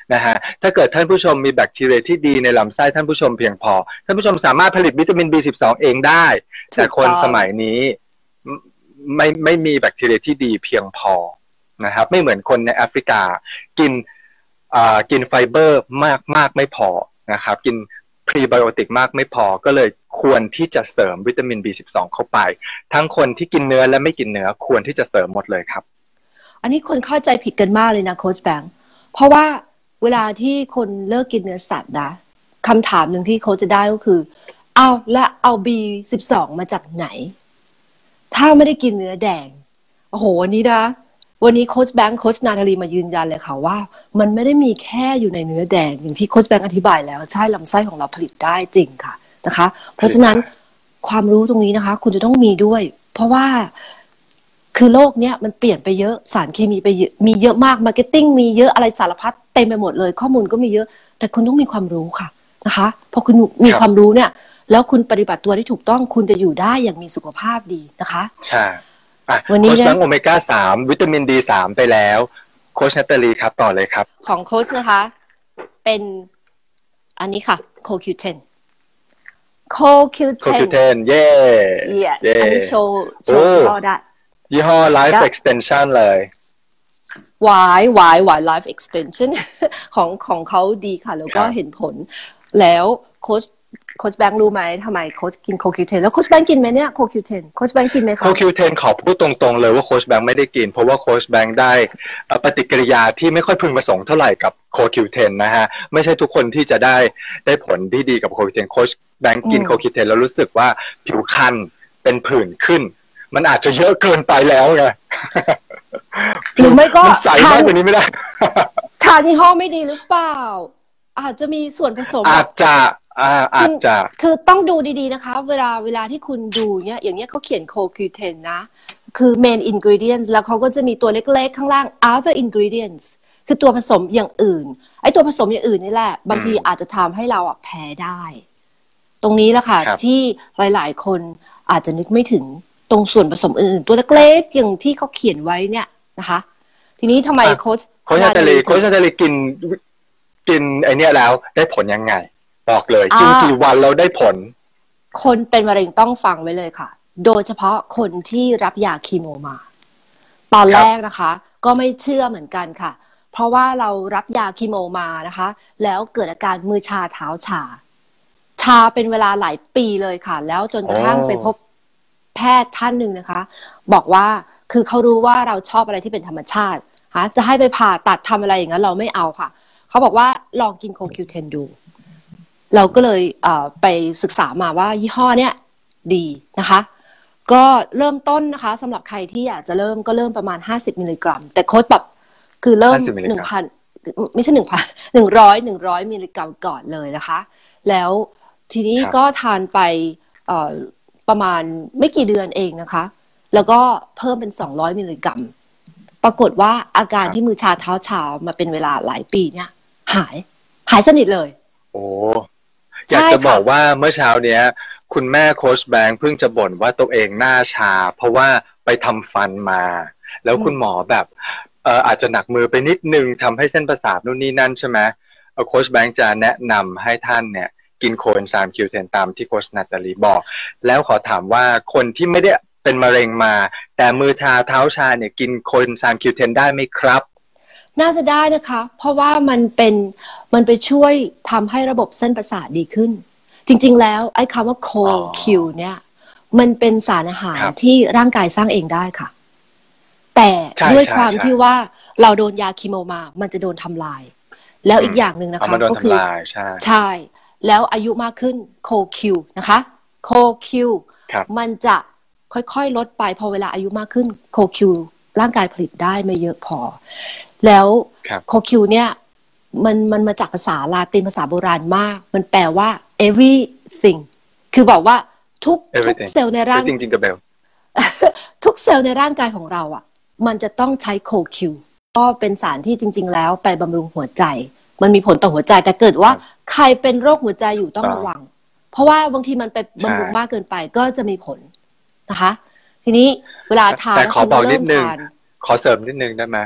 นะฮะถ้าเกิดท่านผู้ชมมีแบคทีเรียที่ดีในลำไส้ท่านผู้ชมเพียงพอท่านผู้ชมสามารถผลิตวิตามิน บี สิบสอง เองได้แต่คนสมัยนี้ไม่ไม่มีแบคทีเรียที่ดีเพียงพอนะครับไม่เหมือนคนในแอฟริกากินอ่ากินไฟเบอร์มากมากไม่พอนะครับกินพรีไบโอติกมากไม่พอก็เลยควรที่จะเสริมวิตามิน บี สิบสอง เข้าไปทั้งคนที่กินเนื้อและไม่กินเนื้อควรที่จะเสริมหมดเลยครับอันนี้คนเข้าใจผิดกันมากเลยนะโค้ชแบงค์เพราะว่าเวลาที่คนเลิกกินเนื้อสัตว์นะคำถามหนึ่งที่เขาจะได้ก็คือเอาและเอา บี สิบสอง มาจากไหนถ้าไม่ได้กินเนื้อแดงโอ้โหวันนี้นะวันนี้โค้ชแบงค์โค้ชนาธาลีมายืนยันเลยค่ะว่ามันไม่ได้มีแค่อยู่ในเนื้อแดงอย่างที่โค้ชแบงค์อธิบายแล้วใช่ลำไส้ของเราผลิตได้จริงค่ะนะคะเพราะฉะนั้นความรู้ตรงนี้นะคะคุณจะต้องมีด้วยเพราะว่าคือโลกเนี้ยมันเปลี่ยนไปเยอะสารเคมีไปเยอะมีเยอะมากมาร์เก็ตติ้งมีเยอะอะไรสารพัดเต็มไปหมดเลยข้อมูลก็มีเยอะแต่คุณต้องมีความรู้ค่ะนะคะพอคุณมีความรู้เนี่ยแล้วคุณปฏิบัติตัวที่ถูกต้องคุณจะอยู่ได้อย่างมีสุขภาพดีนะคะใช่วันนี้โค้ชแบงค์โอเมก้าสามวิตามิน ดี สาม ไปแล้วโค้ชนาตาลีครับต่อเลยครับของโค้ชนะคะเป็นอันนี้ค่ะโค คิว เท็น โค คิว เท็นโค คิว เท็น เย้ yes อันนี้โชว์โชว์ยี่ห้อได้ยี่ห้อ Life Extension เลยวายวายวาย Life Extension ของของเขาดีค่ะแล้วก็เห็นผลแล้วโค้ชโค้ชแบงค์รู้ไหมทำไมโค้ชกินโค คิว เท็น แล้วโค้ชแบงค์กินไหมเนี่ยโค คิว เท็น โค้ชแบงค์กินไหมคะโค คิว เท็น ขอพูดตรงๆเลยว่าโค้ชแบงค์ไม่ได้กินเพราะว่าโค้ชแบงค์ได้ปฏิกิริยาที่ไม่ค่อยพึงประสงค์เท่าไหร่กับโค คิว เท็น นะฮะไม่ใช่ทุกคนที่จะได้ได้ผลที่ดีกับโค คิว เท็น โค้ชแบงค์กินโค คิว เท็น แล้วรู้สึกว่าผิวคันเป็นผื่นขึ้นมันอาจจะเยอะเกินไปแล้วไงหรือไม่ก็ใส่มากกว่านี้ไม่ได้ทานยี่ห้อไม่ดีหรือเปล่าอาจจะมีส่วนผสมอาจจะอ่าอาจจะคือต้องดูดีๆนะคะเวลาเวลาที่คุณดูเนี้ยอย่างเงี้ยเขาเขียนโค คิว เท็น นะคือ main ingredients แล้วเขาก็จะมีตัวเล็กๆข้างล่าง other ingredients คือตัวผสมอย่างอื่นไอ้ตัวผสมอย่างอื่นนี่แหละบางทีอาจจะทำให้เราอ่ะแพ้ได้ตรงนี้แหละค่ะที่หลายๆคนอาจจะนึกไม่ถึงตรงส่วนผสมอื่นๆตัวเล็กๆอย่างที่เขาเขียนไว้เนี่ยนะคะทีนี้ทำไมโค้ชโค้ชนาตาลีโค้ชนาตาลีกินกินไอเนี้ยแล้วได้ผลยังไงบอกเลยกินกี่วันเราได้ผลคนเป็นมะเร็งต้องฟังไว้เลยค่ะโดยเฉพาะคนที่รับยาคีโมมาตอนแรกนะคะก็ไม่เชื่อเหมือนกันค่ะเพราะว่าเรารับยาคีโมมานะคะแล้วเกิดอาการมือชาเท้าชาชาเป็นเวลาหลายปีเลยค่ะแล้วจนกระทั่งไปพบแพทย์ท่านหนึ่งนะคะบอกว่าคือเขารู้ว่าเราชอบอะไรที่เป็นธรรมชาติฮะจะให้ไปผ่าตัดทำอะไรอย่างนั้นเราไม่เอาค่ะเขาบอกว่าลองกินโค คิว เท็น ดูเราก็เลยไปศึกษามาว่ายี่ห้อเนี้ยดีนะคะก็เริ่มต้นนะคะสำหรับใครที่อยากจะเริ่มก็เริ่มประมาณห้าสิบมิลลิกรัมแต่โค้ชแบบคือเริ่ม หนึ่งพัน ไม่ใช่ หนึ่งพัน หนึ่งร้อย หนึ่งร้อยมิลลิกรัมก่อนเลยนะคะแล้วทีนี้ก็ทานไปประมาณไม่กี่เดือนเองนะคะแล้วก็เพิ่มเป็นสองร้อยมิลลิกรัมปรากฏว่าอาการที่มือชาเท้าชามาเป็นเวลาหลายปีเนี่ยหายหายสนิทเลยโอ้อยากจะบอกว่าเมื่อเช้าเนี้ยคุณแม่โค้ชแบงค์เพิ่งจะบ่นว่าตัวเองหน้าชาเพราะว่าไปทำฟันมาแล้วคุณหมอแบบเอ่ออาจจะหนักมือไปนิดนึงทำให้เส้นประสาทนู่นนี่นั่นใช่ไหมโค้ชแบงค์จะแนะนำให้ท่านเนี่ยกินโคเอนไซม์ คิว เท็น ตามที่โค้ชนาตาลีบอกแล้วขอถามว่าคนที่ไม่ได้เป็นมะเร็งมาแต่มือชาเท้าชาเนี่ยกินโคเอนไซม์ คิว เท็น ได้ไหมครับน่าจะได้นะคะเพราะว่ามันเป็นมันไปช่วยทำให้ระบบเส้นประสาทดีขึ้นจริงๆแล้วไอ้คำว่า โค คิว เนี่ยมันเป็นสารอาหารที่ร่างกายสร้างเองได้ค่ะแต่ด้วยความที่ว่าเราโดนยาคีโมมามันจะโดนทำลายแล้วอีกอย่างหนึ่งนะคะก็คือใช่แล้วอายุมากขึ้น โค คิว นะคะ โค คิว มันจะค่อยๆลดไปพอเวลาอายุมากขึ้น โค คิว ร่างกายผลิตได้ไม่เยอะพอแล้วโค คิว เนี่ยมันมันมาจากภาษาลาตินภาษาโบราณมากมันแปลว่า everything คือบอกว่าทุกทุกเซลล์ในร่างทุกเซลล์ในร่างกายของเราอ่ะมันจะต้องใช้โค คิว ก็เป็นสารที่จริงๆแล้วไปบำรุงหัวใจมันมีผลต่อหัวใจแต่เกิดว่าใครเป็นโรคหัวใจอยู่ต้องระวังเพราะว่าบางทีมันไปบำรุงมากเกินไปก็จะมีผลนะคะทีนี้เวลาทานแต่ขอบอกนิดนึงขอเสริมนิดนึงได้ไหม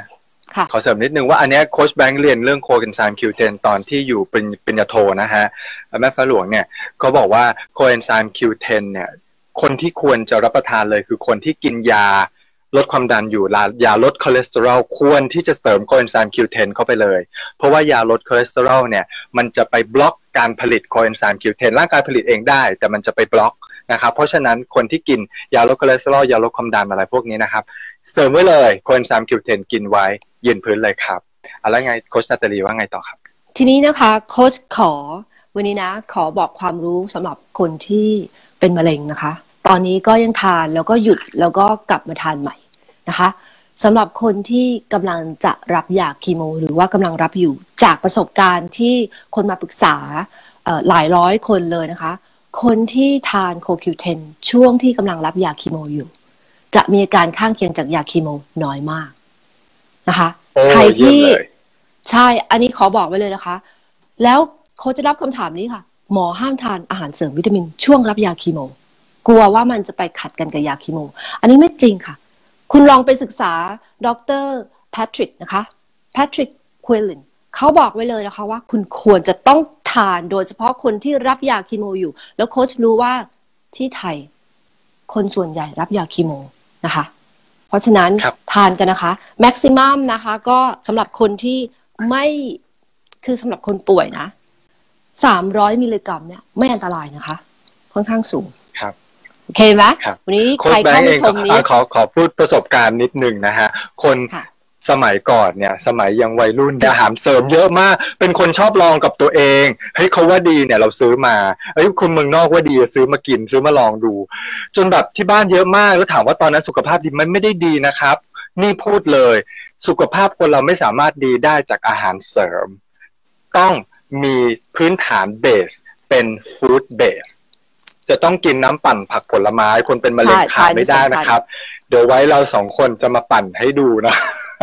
ขอเสริมนิดนึงว่าอันนี้โค้ชแบงค์เรียนเรื่องโคเอนไซม์ คิว เท็น ตอนที่อยู่ปริญปริญญาโทนะฮะแม่ฟ้าหลวงเนี่ยเขาบอกว่าโคเอนไซม์ คิว เท็น เนี่ยคนที่ควรจะรับประทานเลยคือคนที่กินยาลดความดันอยู่ยาลดคอเลสเตอรอลควรที่จะเสริมโคเอนไซม์ คิว เท็น เข้าไปเลยเพราะว่ายาลดคอเลสเตอรอลเนี่ยมันจะไปบล็อกการผลิตโคเอนไซม์ คิว เท็น ร่างกายผลิตเองได้แต่มันจะไปบล็อกนะครับเพราะฉะนั้นคนที่กินยาลดคอเลสเตอรอลยาลดความดันอะไรพวกนี้นะครับเสริมไว้เลยโคเอนไซม์ คิว เท็น กินไว้ยืนพื้นเลยครับอะไรไงโค้ชนาตาลีว่าไงต่อครับทีนี้นะคะโค้ชขอวันนี้นะขอบอกความรู้สำหรับคนที่เป็นมะเร็งนะคะตอนนี้ก็ยังทานแล้วก็หยุดแล้วก็กลับมาทานใหม่นะคะสำหรับคนที่กำลังจะรับยาคีโมหรือว่ากำลังรับอยู่จากประสบการณ์ที่คนมาปรึกษาหลายร้อยคนเลยนะคะคนที่ทานโคคิวเทนช่วงที่กำลังรับยาคีโมอยู่จะมีอาการข้างเคียงจากยาคีโมน้อยมากนะคะใครที่ใช่อันนี้ขอบอกไว้เลยนะคะแล้วเขาจะรับคำถามนี้ค่ะหมอห้ามทานอาหารเสริมวิตามินช่วงรับยาคีโมกลัวว่ามันจะไปขัดกันกับยาคีโมอันนี้ไม่จริงค่ะคุณลองไปศึกษาดรแพทริกนะคะแพทริกควิลลินเขาบอกไว้เลยนะคะว่าคุณควรจะต้องทานโดยเฉพาะคนที่รับยาคีโมอยู่แล้วโค้ชรู้ว่าที่ไทยคนส่วนใหญ่รับยาคีโมนะคะเพราะฉะนั้นทานกันนะคะแม็กซิมัมนะคะก็สำหรับคนที่ไม่คือสำหรับคนป่วยนะสามร้อยมิลลิกรัมเนี่ยไม่อันตรายนะคะค่อนข้างสูงครับโอเคไหมวันนี้ใครเข้ามาชมนี้ขอขอพูดประสบการณ์นิดนึงนะฮะคนสมัยก่อนเนี่ยสมัยยังวัยรุ่นอาหารเสริมเยอะมากเป็นคนชอบลองกับตัวเองเฮ้ยเขาว่าดีเนี่ยเราซื้อมาเฮ้ยคนเมืองนอกว่าดีซื้อมากินซื้อมาลองดูจนแบบที่บ้านเยอะมากแล้วถามว่าตอนนั้นสุขภาพดีมันไม่ได้ดีนะครับนี่พูดเลยสุขภาพคนเราไม่สามารถดีได้จากอาหารเสริมต้องมีพื้นฐานเบสเป็นฟู้ดเบสจะต้องกินน้ำปั่นผักผลไม้คนเป็นมะเร็งขาดไม่ได้นะครับเดี๋ยวไว้เราสองคนจะมาปั่นให้ดูนะ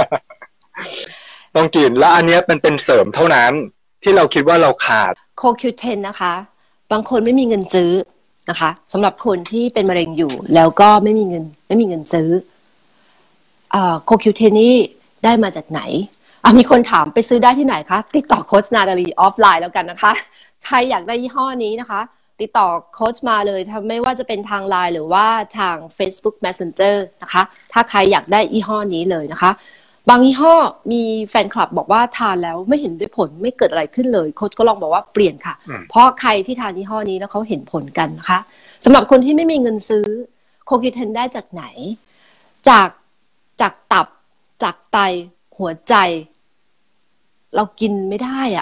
ต้องกินแล้วอันนี้เป็นเป็นเสริมเท่านั้นที่เราคิดว่าเราขาดโคคิวเทนนะคะบางคนไม่มีเงินซื้อนะคะสำหรับคนที่เป็นมะเร็งอยู่แล้วก็ไม่มีเงินไม่มีเงินซื้อโคคิวเทนนี่ได้มาจากไหนมีคนถามไปซื้อได้ที่ไหนคะติดต่อโค้ชนาดาลีออฟไลน์แล้วกันนะคะใครอยากได้ยี่ห้อนี้นะคะติดต่อโค้ชมาเลยทำไม่ว่าจะเป็นทางไลน์หรือว่าทาง Facebook Messenger นะคะถ้าใครอยากได้ยี่ห้อนี้เลยนะคะบางยี่ห้อมีแฟนคลับบอกว่าทานแล้วไม่เห็นได้ผลไม่เกิดอะไรขึ้นเลยโค้ชก็ลองบอกว่าเปลี่ยนค่ะเพราะใครที่ทานยี่ห้อนี้แล้วเขาเห็นผลกันนะคะสำหรับคนที่ไม่มีเงินซื้อโคคิวเทนได้จากไหนจากจากตับจากไตหัวใจเรากินไม่ได้อ่ะ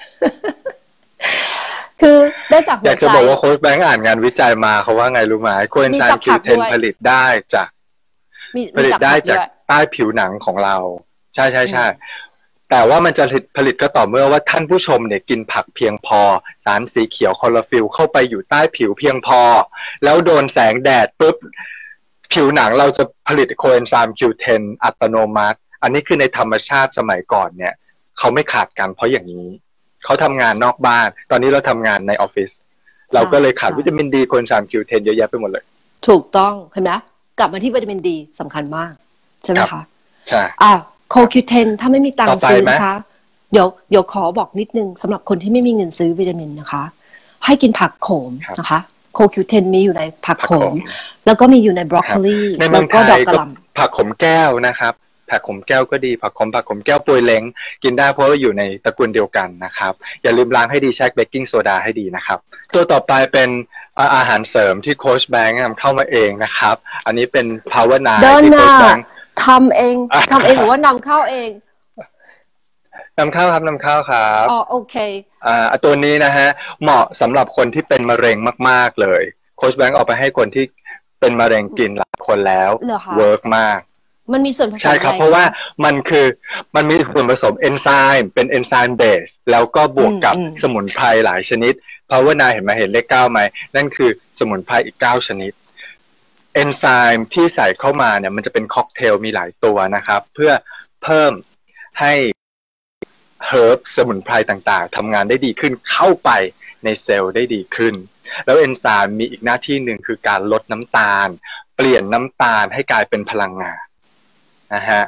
คือได้จากหัวใจอยากจะบอกว่าโค้ชแบงค์อ่านงานวิจัยมาเขาว่าไงรู้ไหมโคเอนไซม์ คิว เท็น ผลิตได้จากผลิตได้จากใต้ผิวหนังของเราใช่ใช่ใช่แต่ว่ามันจะผลิตก็ต่อเมื่อว่าท่านผู้ชมเนี่ยกินผักเพียงพอสารสีเขียวคลอโรฟิลเข้าไปอยู่ใต้ผิวเพียงพอแล้วโดนแสงแดดปุ๊บผิวหนังเราจะผลิตโคเอนไซม์ คิว เท็น อัตโนมัติอันนี้คือในธรรมชาติสมัยก่อนเนี่ยเขาไม่ขาดกันเพราะอย่างนี้เขาทำงานนอกบ้านตอนนี้เราทำงานในออฟฟิศเราก็เลยขาดวิตามินดีโคเอนไซม์ คิว เท็น เยอะแยะไปหมดเลยถูกต้องเห็นไหมกลับมาที่วิตามินดีสำคัญมากใช่ไหมคะใช่อ่ะโคคิวเทนถ้าไม่มีตังค์ซื้อนะคะเดี๋ยวเดี๋ยวขอบอกนิดนึงสำหรับคนที่ไม่มีเงินซื้อวิตามินนะคะให้กินผักโขมนะคะโคคิวเทนมีอยู่ในผักโขมแล้วก็มีอยู่ในบรอกโคลีแล้วก็ดอกกระหล่ำผักขมแก้วนะครับผักขมแก้วก็ดีผักขมผักขมแก้วปวยเล้งกินได้เพราะว่าอยู่ในตระกูลเดียวกันนะครับอย่าลืมล้างให้ดีเช็คเบกกิ้งโซดาให้ดีนะครับตัวต่อไปเป็นอาหารเสริมที่โค้ชแบงค์นำเข้ามาเองนะครับอันนี้เป็นภาวนาที่โค้ชแบงค์ทำเองทำเองหรือว่านำเข้าเองนำเข้าครับนำเข้าครับอ๋อโอเคอ่าตัวนี้นะฮะเหมาะสำหรับคนที่เป็นมะเร็งมากๆเลยโค้ชแบงค์เอาไปให้คนที่เป็นมะเร็งกินหลายคนแล้วเวิร์กมากมันมีส่วนผสมใช่ครับเพราะว่ามันคือมันมีส่วนผสมเอนไซม์เป็นเอนไซม์เบสแล้วก็บวกกับสมุนไพรหลายชนิดภาวนาเห็นไหมเห็นเลขเก้าไหมนั่นคือสมุนไพรอีกเก้าชนิดเอนไซม์ที่ใส่เข้ามาเนี่ยมันจะเป็นค็อกเทลมีหลายตัวนะครับเพื่อเพิ่มให้เฮิร์บสมุนไพรต่างๆทำงานได้ดีขึ้นเข้าไปในเซลล์ได้ดีขึ้นแล้วเอนไซม์มีอีกหน้าที่หนึ่งคือการลดน้ำตาลเปลี่ยนน้ำตาลให้กลายเป็นพลังงานนะฮะ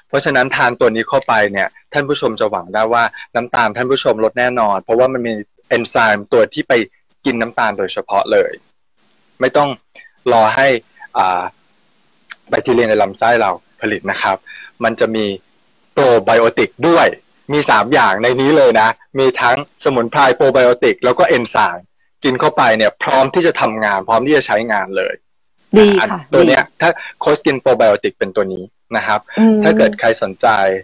เพราะฉะนั้นทานตัวนี้เข้าไปเนี่ยท่านผู้ชมจะหวังได้ว่าน้ำตาลท่านผู้ชมลดแน่นอนเพราะว่ามันมีเอนไซม์ตัวที่ไปกินน้ำตาลโดยเฉพาะเลยไม่ต้องรอให้อ่าแบคทีเรียในลำไส้เราผลิตนะครับมันจะมีโปรไบโอติกด้วยมีสามอย่างในนี้เลยนะมีทั้งสมุนไพรโปรไบโอติกแล้วก็เอนไซม์กินเข้าไปเนี่ยพร้อมที่จะทำงานพร้อมที่จะใช้งานเลยดีค่ะตัวเนี้ยถ้าโค้ชกินโปรไบโอติกเป็นตัวนี้นะครับถ้าเกิดใครสนใจ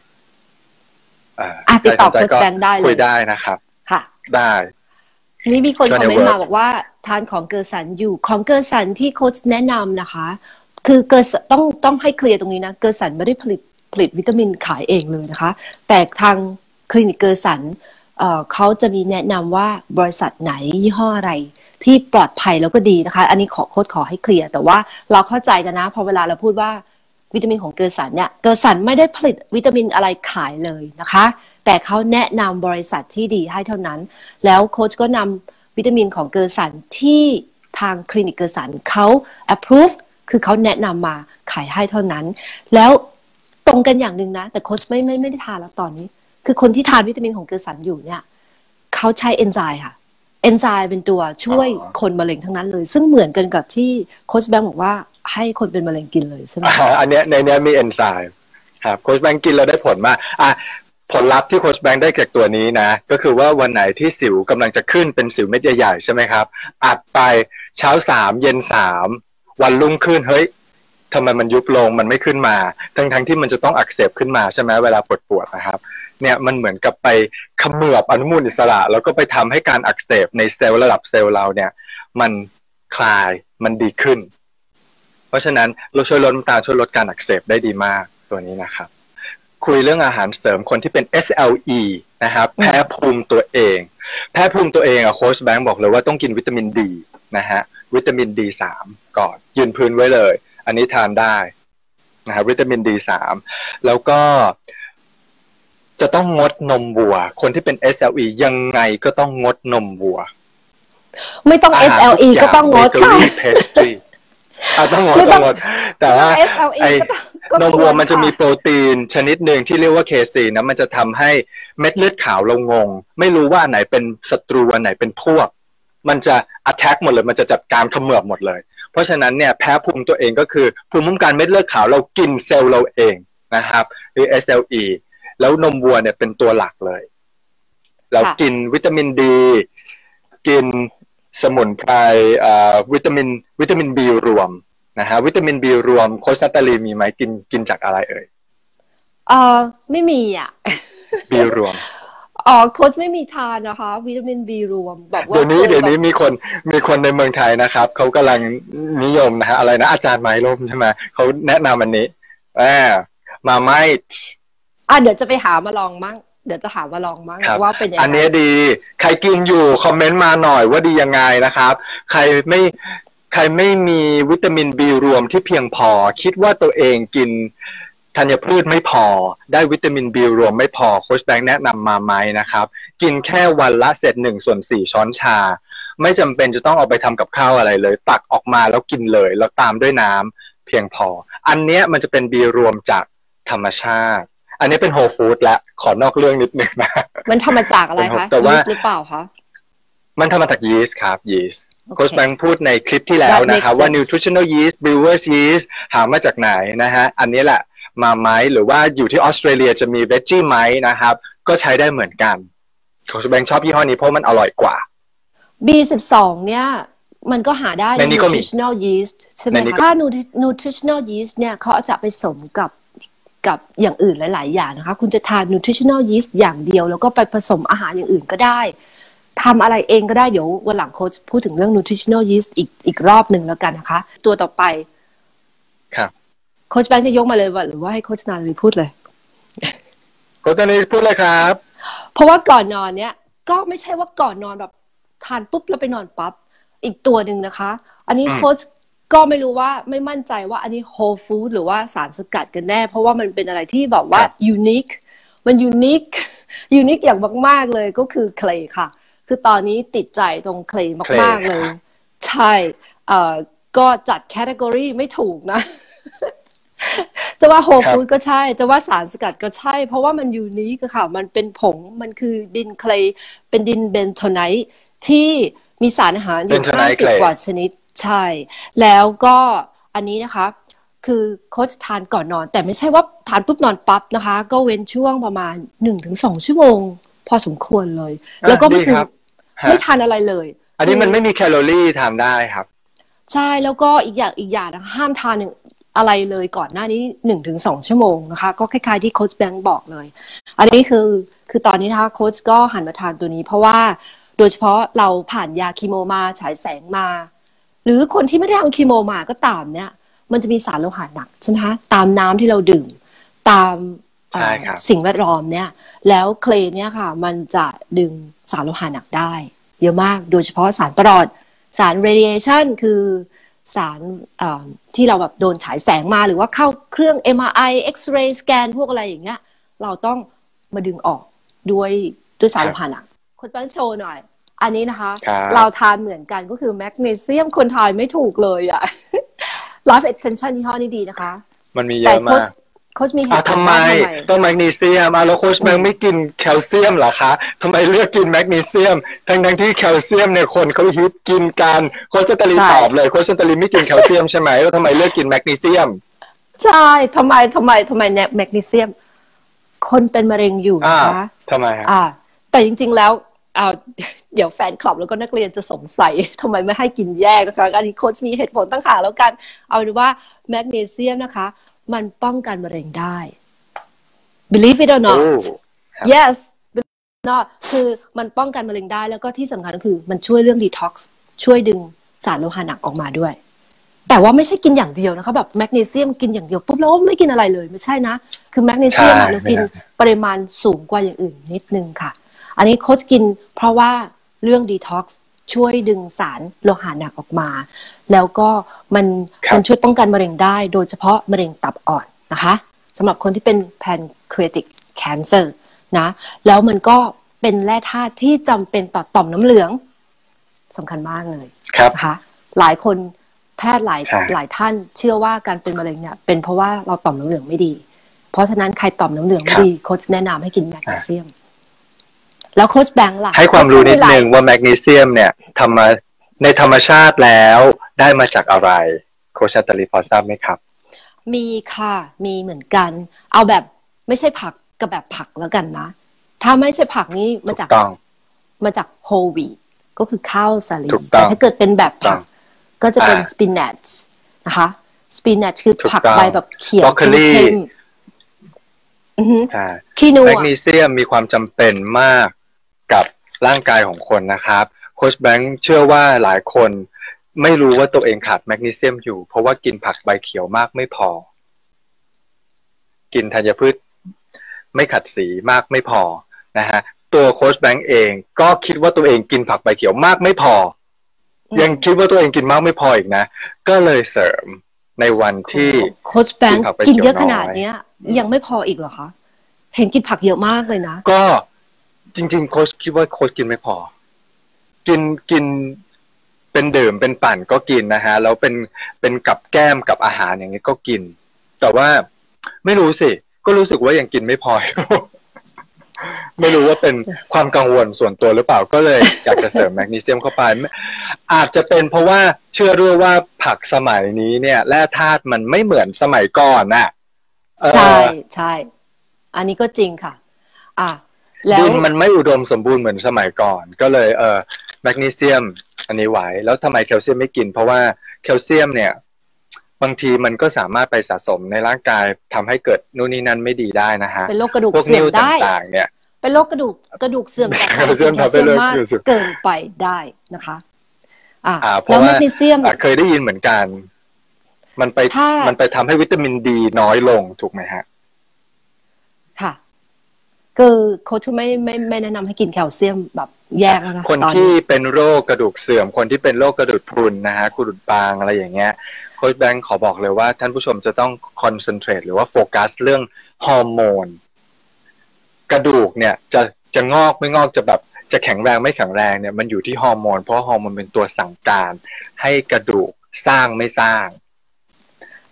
อ่าติดต่อโค้ชแบงค์ได้เลยคุยได้นะครับค่ะได้นี่มีคนคอมเมนต์มาบอกว่าทานของเกอร์สันอยู่ของเกอร์สันที่โค้ชแนะนำนะคะคือเกอร์สันต้องต้องให้เคลียร์ตรงนี้นะเกอร์สันไม่ได้ผลิตผลิตวิตามินขายเองเลยนะคะแต่ทางคลินิกเกอร์สันเอ่อเขาจะมีแนะนำว่าบริษัทไหนยี่ห้ออะไรที่ปลอดภัยแล้วก็ดีนะคะอันนี้ขอโค้ชขอให้เคลียร์แต่ว่าเราเข้าใจกันนะพอเวลาเราพูดว่าวิตามินของเกอร์สันเนี่ยเกอร์สันไม่ได้ผลิตวิตามินอะไรขายเลยนะคะแต่เขาแนะนำบริษัทที่ดีให้เท่านั้นแล้วโค้ชก็นำวิตามินของเกอร์สันที่ทางคลินิกเกอร์สันเขา approve คือเขาแนะนำมาขายให้เท่านั้นแล้วตรงกันอย่างหนึ่งนะแต่โค้ชไม่ไม่ไม่ได้ทานแล้วตอนนี้คือคนที่ทานวิตามินของเกอร์สันอยู่เนี่ยเขาใช้เอนไซม์ค่ะเอนไซม์เป็นตัวช่วยคนมะเร็งทั้งนั้นเลยซึ่งเหมือนกันกับที่โค้ชแบงค์บอกว่าให้คนเป็นมะเร็งกินเลยใช่ไหมอันนี้ในนี้มีเอนไซม์ครับโค้ชแบงค์กินแล้วได้ผลมากอ่ะผลลัพธ์ที่โค้ชแบงค์ได้จากตัวนี้นะก็คือว่าวันไหนที่สิวกำลังจะขึ้นเป็นสิวเม็ดใหญ่ๆใช่ไหมครับอัดไปเช้าสามเย็นสามวันรุ่งขึ้นเฮ้ยทำไมมันยุบลงมันไม่ขึ้นมาทั้งๆที่มันจะต้องอักเสบขึ้นมาใช่ไหมเวลาปวดปวดนะครับเนี่ยมันเหมือนกับไปเขมือบอนุมูลอิสระแล้วก็ไปทำให้การอักเสบในเซลล์ระดับเซลล์เราเนี่ยมันคลายมันดีขึ้นเพราะฉะนั้นเราช่วยลดน้ำตาลช่วยลดการอักเสบได้ดีมากตัวนี้นะครับคุยเรื่องอาหารเสริมคนที่เป็น เอส แอล อี นะครับแพ้ภูมิตัวเองแพ้ภูมิตัวเองอะโค้ชแบงค์บอกเลยว่าต้องกินวิตามินดีนะฮะวิตามิน ดี สาม ก่อนยืนพื้นไว้เลยอันนี้ทานได้นะครับวิตามิน ดี สาม แล้วก็จะต้องงดนมวัวคนที่เป็น เอส แอล อี ยังไงก็ต้องงดนมวัวไม่ต้อง เอส แอล อี ก็ต้องงดค่ะต้องงดต้องงดแต่ว่าไอ้นมวัวมันจะมีโปรตีนชนิดหนึ่งที่เรียกว่าเคซีนนะมันจะทำให้เม็ดเลือดขาวเรางงไม่รู้ว่าอันไหนเป็นศัตรูอันไหนเป็นพวกมันจะ attack หมดเลยมันจะจัดการเขมือบหมดเลยเพราะฉะนั้นเนี่ยแพ้ภูมิตัวเองก็คือภูมิคุ้มกันเม็ดเลือดขาวเรากินเซลล์เราเองนะครับหรือ เอส แอล อี แล้วนมวัวเนี่ยเป็นตัวหลักเลยเรากินวิตามินดีกินสมุนไพรวิตามินวิตามินบีรวมนะฮะวิตามินบีรวมโคชนาตาลีมีไหมกินกินจากอะไรเอ่ยเออไม่มีอ่ะบีรวมอ๋อโค้ชไม่มีทานนะคะวิตามินบีรวมแบบว่าเดี๋ยวนี้เดี๋ยวนี้มีคนมีคนในเมืองไทยนะครับเขากำลังนิยมนะฮะอะไรนะอาจารย์ไม้ร่มใช่ไหมเขาแนะนำอันนี้อ่ามาไม่อ่ะเดี๋ยวจะไปหามาลองมั่งเดี๋ยวจะหามาลองมั่งว่าเป็นยังไงอันนี้ดีใครกินอยู่คอมเมนต์มาหน่อยว่าดียังไงนะครับใครไม่ใครไม่มีวิตามินบีรวมที่เพียงพอคิดว่าตัวเองกินธัญพืชไม่พอได้วิตามินบีรวมไม่พอโค้ชแบงค์แนะนำมาไหมนะครับกินแค่วันละเศษหนึ่งส่วนสี่ช้อนชาไม่จำเป็นจะต้องเอาไปทำกับข้าวอะไรเลยตักออกมาแล้วกินเลยแล้วตามด้วยน้ำเพียงพออันเนี้ยมันจะเป็นบีรวมจากธรรมชาติอันนี้เป็นโฮลฟู้ดและขอนอกเรื่องนิดนึงนะมันทำมาจากอะไรคะยีสต์หรือเปล่าคะมันทำมาจากยีสต์ครับยีสต์โค้ชแบงค์พูดในคลิปที่แล้วนะครับว่า nutritional yeast brewers yeast หามาจากไหนนะฮะอันนี้แหละมาไหมหรือว่าอยู่ที่ออสเตรเลียจะมี veggie ไหมนะครับก็ใช้ได้เหมือนกันโค้ชแบงค์ชอบยี่ห้อนี้เพราะมันอร่อยกว่าบี สิบสอง เนี่ยมันก็หาได้ใน nutritional yeast ใช่ไหมคะถ้า nutritional yeast เนี่ยเขาจะไปผสมกับกับอย่างอื่นหลายๆอย่างนะคะคุณจะทาน nutritional yeast อย่างเดียวแล้วก็ไปผสมอาหารอย่างอื่นก็ได้ทำอะไรเองก็ได้เดี๋ยววันหลังโค้ชพูดถึงเรื่อง nutritional yeast อีกอีกรอบหนึ่งแล้วกันนะคะตัวต่อไปครับโค้ชแบงค์จะยกมาเลยว่าหรือว่าให้โค้ชนาลีพูดเลยโค้ชนาลีพูดเลยครับเพราะว่าก่อนนอนเนี้ยก็ไม่ใช่ว่าก่อนนอนแบบทานปุ๊บแล้วไปนอนปั๊บอีกตัวหนึ่งนะคะอันนี้โค้ชก็ไม่รู้ว่าไม่มั่นใจว่าอันนี้ whole food หรือว่าสารสกัดกันแน่เพราะว่ามันเป็นอะไรที่แบบว่า unique มัน unique unique อย่างมากๆเลยก็คือ clay ค่ะคือตอนนี้ติดใจตรง clay มากๆเลยใช่เอ่อก็จัด category ไม่ถูกนะจะว่าโฮลฟู้ดก็ใช่จะว่าสารสกัดก็ใช่เพราะว่ามันยูนิคค่ะมันเป็นผงมันคือดินเคลย์เป็นดินเบนโทไนท์ที่มีสารอาหารอยู่ห้าสิบกว่าชนิดใช่แล้วก็อันนี้นะคะคือโค้ชทานก่อนนอนแต่ไม่ใช่ว่าทานปุ๊บนอนปั๊บนะคะก็เว้นช่วงประมาณ หนึ่งถึงสอง ชั่วโมงพอสมควรเลยแล้วก็ไม่คือไม่ทานอะไรเลยอันนี้มันไม่มีแคลอรี่ทานได้ครับใช่แล้วก็อีกอย่างอีกอย่างนะคะห้ามทานอะไรเลยก่อนหน้านี้ หนึ่งถึงสอง ชั่วโมงนะคะก็คล้ายๆที่โค้ชแบงค์บอกเลยอันนี้คือคือตอนนี้นะคะโค้ชก็หันมาทานตัวนี้เพราะว่าโดยเฉพาะเราผ่านยาคีโมมาฉายแสงมาหรือคนที่ไม่ได้ทำคีโมมาก็ตามเนี่ยมันจะมีสารโลหะหนักใช่ไหมคะตามน้ำที่เราดื่มตามสิ่งแวดล้อมเนี่ยแล้วเคลย์เนี่ยค่ะมันจะดึงสารโลหะหนักได้เยอะมากโดยเฉพาะสารประหลอดสาร radiation คือสารที่เราแบบโดนฉายแสงมาหรือว่าเข้าเครื่อง เอ็ม อาร์ ไอ X-ray สแกนพวกอะไรอย่างเงี้ยเราต้องมาดึงออกด้วยด้วยสารโลหะหนักคนต้องโชว์หน่อยอันนี้นะคะเราทานเหมือนกันก็คือแมกนีเซียมคนทานไม่ถูกเลยอะ Life Extension ยี่ห้อนี้ดีนะคะมันมีเยอะมากโค้ชมีเหตุผลทำไมต้องแมกนีเซียมแล้วโค้ชแมงไม่กินแคลเซียมเหรอคะทำไมเลือกกินแมกนีเซียมทั้งทั้งที่แคลเซียมเนี่ยคนเขาฮิตกินกันโค้ชตลีตอบเลยโค้ชตลีไม่กินแคลเซียมใช่ไหมแล้วทำไมเลือกกินแมกนีเซียมใช่ทำไมทำไมทำไมเนี่ยแมกนีเซียมคนเป็นมะเร็งอยู่นะคะทำไมฮะแต่จริงๆแล้วเดี๋ยวแฟนคลับแล้วก็นักเรียนจะสงสัยทำไมไม่ให้กินแยกนะคะอันนี้โค้ชมีเหตุผลตั้งหากแล้วกันเอาเป็นว่าแมกนีเซียมนะคะมันป้องกันมะเร็งได้ believe it or not yes believe it or not คือมันป้องกันมะเร็งได้แล้วก็ที่สำคัญก็คือมันช่วยเรื่อง detox ช่วยดึงสารโลหะหนักออกมาด้วยแต่ว่าไม่ใช่กินอย่างเดียวนะคะแบบแมกนีเซียมกินอย่างเดียวปุ๊บแล้วไม่กินอะไรเลยไม่ใช่นะคือแมกนีเซียมเรากินปริมาณสูงกว่าอย่างอื่นนิดนึงค่ะอันนี้โค้ชกินเพราะว่าเรื่อง detox ช่วยดึงสารโลหะหนักออกมาแล้วก็มันมันช่วยป้องกันมะเร็งได้โดยเฉพาะมะเร็งตับอ่อนนะคะสำหรับคนที่เป็น pancreatic cancer นะแล้วมันก็เป็นแร่ธาตุที่จำเป็นต่อต่อมน้ำเหลืองสำคัญมากเลยนะคะหลายคนแพทย์หลายหลายท่านเชื่อว่าการเป็นมะเร็งเนี่ยเป็นเพราะว่าเราต่อมน้ำเหลืองไม่ดีเพราะฉะนั้นใครต่อมน้ำเหลืองไม่ดีโค้ชแนะนำให้กินแมกนีเซียมแล้วโค้ชแบงค์ล่ะให้ความรู้นิดนึงว่าแมกนีเซียมเนี่ยทำมาในธรรมชาติแล้วได้มาจากอะไรโค้ชตลีพอทราบไหมครับมีค่ะมีเหมือนกันเอาแบบไม่ใช่ผักกับแบบผักแล้วกันนะถ้าไม่ใช่ผักนี้มาจากมาจากโฮลวีทก็คือข้าวสาลีแต่ถ้าเกิดเป็นแบบผักก็จะเป็นสปินัชนะคะสปินัชคือผักใบแบบเขียวเข้มขี้นูแมกนีเซียมมีความจำเป็นมากกับร่างกายของคนนะครับโค้ชแบงค์เชื่อว่าหลายคนไม่รู้ว่าตัวเองขาดแมกนีเซียมอยู่เพราะว่ากินผักใบเขียวมากไม่พอกินธัญพืชไม่ขัดสีมากไม่พอนะฮะตัวโค้ชแบงค์เองก็คิดว่าตัวเองกินผักใบเขียวมากไม่พอยังคิดว่าตัวเองกินมากไม่พออีกนะก็เลยเสริมในวันที่โค้ชแบงค์กินเยอะขนาดนี้ยังไม่พออีกเหรอคะเห็นกินผักเยอะมากเลยนะก็จริงๆโค้ชคิดว่าโค้ชกินไม่พอกินกินเป็นดื่มเป็นปั่นก็กินนะฮะแล้วเป็นเป็นกับแก้มกับอาหารอย่างนี้ก็กินแต่ว่าไม่รู้สิก็รู้สึกว่ายังกินไม่พอ ไม่รู้ว่าเป็นความกังวลส่วนตัวหรือเปล่าก็เลยอยากจะเสริมแมกนีเซียมเข้าไปอาจจะเป็นเพราะว่าเชื่อด้วยว่าผักสมัยนี้เนี่ยแร่ธาตุมันไม่เหมือนสมัยก่อนน่ะใช่ใช่อันนี้ก็จริงค่ะอ่ะดินมันไม่อุดมสมบูรณ์เหมือนสมัยก่อนก็เลยเออแมกนีเซียมอันนี้ไว้แล้วทำไมแคลเซียมไม่กินเพราะว่าแคลเซียมเนี่ยบางทีมันก็สามารถไปสะสมในร่างกายทำให้เกิดนู่นนี่นั่นไม่ดีได้นะฮะเป็นโรคกระดูกเสื่อมได้ต่างๆเนี่ยเป็นโรคกระดูกกระดูกเสื่อมจากการกินแคลเซียมมากเกินไปได้นะคะอ่าแล้วแมกนีเซียมเคยได้ยินเหมือนกันมันไปมันไปทำให้วิตามินดีน้อยลงถูกไหมฮะค่ะคือโค้ชไม่ไม่ไม่แนะนำให้กินแคลเซียมแบบแยกนะคนที่เป็นโรคกระดูกเสื่อมคนที่เป็นโรคกระดูกพรุนนะฮะกระดูกบางอะไรอย่างเงี้ยโค้ชแบงค์ขอบอกเลยว่าท่านผู้ชมจะต้องคอนเซนเทรตหรือว่าโฟกัสเรื่องฮอร์โมนกระดูกเนี่ยจะจะงอกไม่งอกจะแบบจะแข็งแรงไม่แข็งแรงเนี่ยมันอยู่ที่ฮอร์โมนเพราะฮอร์โมนเป็นตัวสั่งการให้กระดูกสร้างไม่สร้าง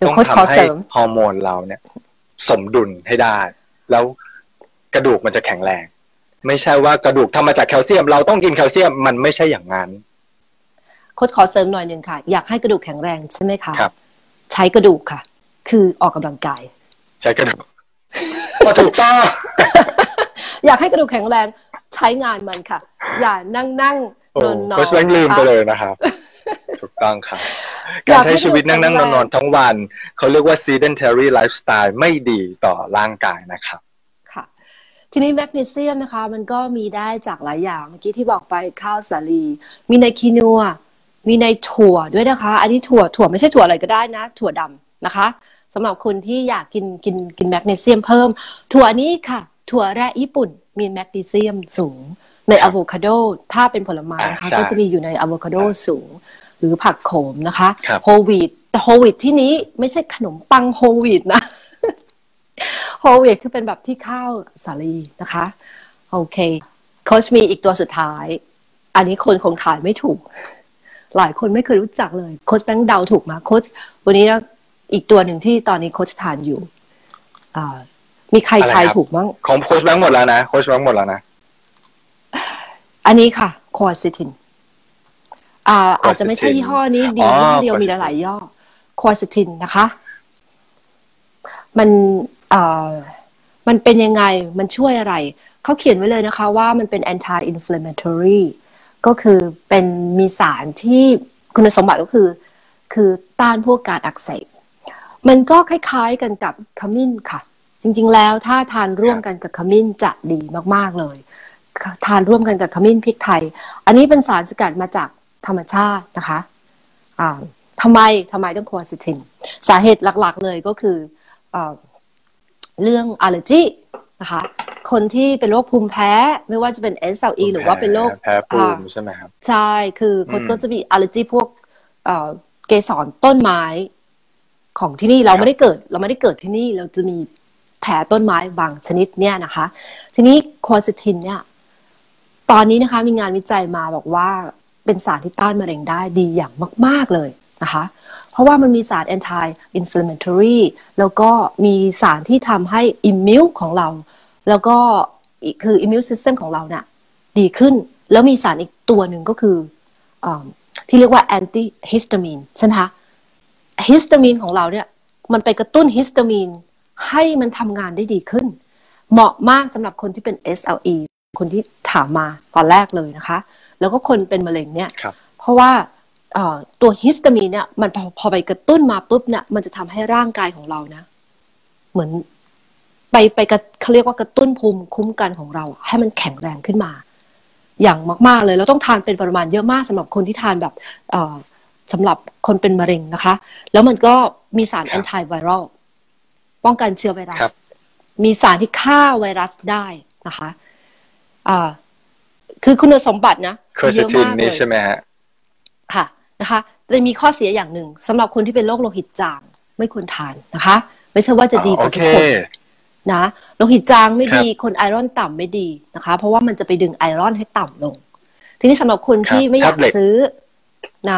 ต้องทำให้ฮอร์โมนเราเนี่ยสมดุลให้ได้แล้วกระดูกมันจะแข็งแรงไม่ใช่ว่ากระดูกทำมาจากแคลเซียมเราต้องกินแคลเซียมมันไม่ใช่อย่างนั้นโค้ชขอเสริมหน่อยหนึ่งค่ะอยากให้กระดูกแข็งแรงใช่ไหมคะครับใช้กระดูกค่ะคือออกกำลังกายใช้กระดูกก็ถูกต้องอยากให้กระดูกแข็งแรงใช้งานมันค่ะอย่านั่งนั่งนอนนอนโค้ชแบงค์ลืมไปเลยนะครับถูกต้องครับการใช้ชีวิตนั่งนั่งนอนนอนทั้งวันเขาเรียกว่า sedentary lifestyle ไม่ดีต่อร่างกายนะครับค่ะทีนี้แมกนีเซียมนะคะมันก็มีได้จากหลายอย่างเมื่อกี้ที่บอกไปข้าวสาลีมีในคีนัวมีในถั่วด้วยนะคะอันนี้ถั่วถั่วไม่ใช่ถั่วอะไรก็ได้นะถั่วดำนะคะสำหรับคนที่อยากกินกินกินแมกนีเซียมเพิ่มถั่วนี้ค่ะถั่วแระญี่ปุ่นมีแมกนีเซียมสูงในอะโวคาโดถ้าเป็นผลไม้นะคะก็จะมีอยู่ในอะโวคาโดสูงหรือผักโขมนะคะโฮลวีตแต่โฮลวีตที่นี้ไม่ใช่ขนมปังโฮลวีตนะโฮลวีตคือเป็นแบบที่ข้าวสาลีนะคะโอเคโค้ชมีอีกตัวสุดท้ายอันนี้คนคงขายไม่ถูกหลายคนไม่เคยรู้จักเลยโค้ชแบงค์เดาถูกมาโค้ชวันนี้นะอีกตัวหนึ่งที่ตอนนี้โค้ชทานอยู่อ่ามีใครทายถูกมั้งของโค้ชแบงค์หมดแล้วนะโค้ชแบงค์หมดแล้วนะอันนี้ค่ะควอซิตินอ่าอาจจะไม่ใช่ยี่ห้อนี้ดียี่ห้อเดียวมีหลายๆย่อควอซิตินนะคะมันอ่ามันเป็นยังไงมันช่วยอะไรเขาเขียนไว้เลยนะคะว่ามันเป็น anti inflammatory ก็คือเป็นมีสารที่คุณสมบัติก็คือคือต้านพวกการอักเสบมันก็คล้ายๆกันกับขมิ้นค่ะจริงๆแล้วถ้าทานร่วมกันกับขมิ้นจะดีมากๆเลยทานร่วมกันกับขมิ้นพริกไทยอันนี้เป็นสารสกัดมาจากธรรมชาตินะคะอ่าทำไมทำไมต้องควอซิตินสาเหตุหลักๆเลยก็คือเอ่อเรื่องอัลเลอร์จีนะคะคนที่เป็นโรคภูมิแพ้ไม่ว่าจะเป็น เอส แอล อี หรือว่าเป็นโรคแพ้ภูมิใช่ไหมครับใช่คือคนก็จะมีอัลเลอร์จีพวกเอ่อเกสรต้นไม้ของที่นี่เราไม่ได้เกิดเราไม่ได้เกิดที่นี่เราจะมีแผลต้นไม้บางชนิดเนี่ยนะคะทีนี้ควอซิตินเนี่ยตอนนี้นะคะมีงานวิจัยมาบอกว่าเป็นสารที่ต้านมะเร็งได้ดีอย่างมากๆเลยนะคะเพราะว่ามันมีสาร anti inflammatory แล้วก็มีสารที่ทำให้ immune ของเราแล้วก็คือ immune system ของเราเนี่ยดีขึ้นแล้วมีสารอีกตัวหนึ่งก็คืออที่เรียกว่า anti histamine ใช่ไหมคะฮิสตามีนของเราเนี่ยมันไปกระตุ้นฮิสตามีนให้มันทำงานได้ดีขึ้นเหมาะมากสำหรับคนที่เป็น เอส แอล อี คนที่ถามมาตอนแรกเลยนะคะแล้วก็คนเป็นมะเร็งเนี่ยเพราะว่าตัวฮิสตามีนเนี่ยมันพอพอไปกระตุ้นมาปุ๊บเนี่ยมันจะทำให้ร่างกายของเรานะเหมือนไปไปเขาเรียกว่ากระตุ้นภูมิคุ้มกันของเราให้มันแข็งแรงขึ้นมาอย่างมากๆเลยเราต้องทานเป็นปริมาณเยอะมากสำหรับคนที่ทานแบบสำหรับคนเป็นมะเร็งนะคะแล้วมันก็มีสารแอนตี้ไวรัลป้องกันเชื้อไวรัสมีสารที่ฆ่าไวรัสได้นะคะอ่าคือคุณสมบัตินะเยอะมากเลยใช่ไหมฮะค่ะนะคะจะมีข้อเสียอย่างหนึ่งสำหรับคนที่เป็นโรคโลหิตจางไม่ควรทานนะคะไม่ใช่ว่าจะดีกับทุกคนนะโลหิตจางไม่ดีคนไอรอนต่ำไม่ดีนะคะเพราะว่ามันจะไปดึงไอรอนให้ต่ำลงทีนี้สำหรับคนที่ไม่อยากซื้อนะ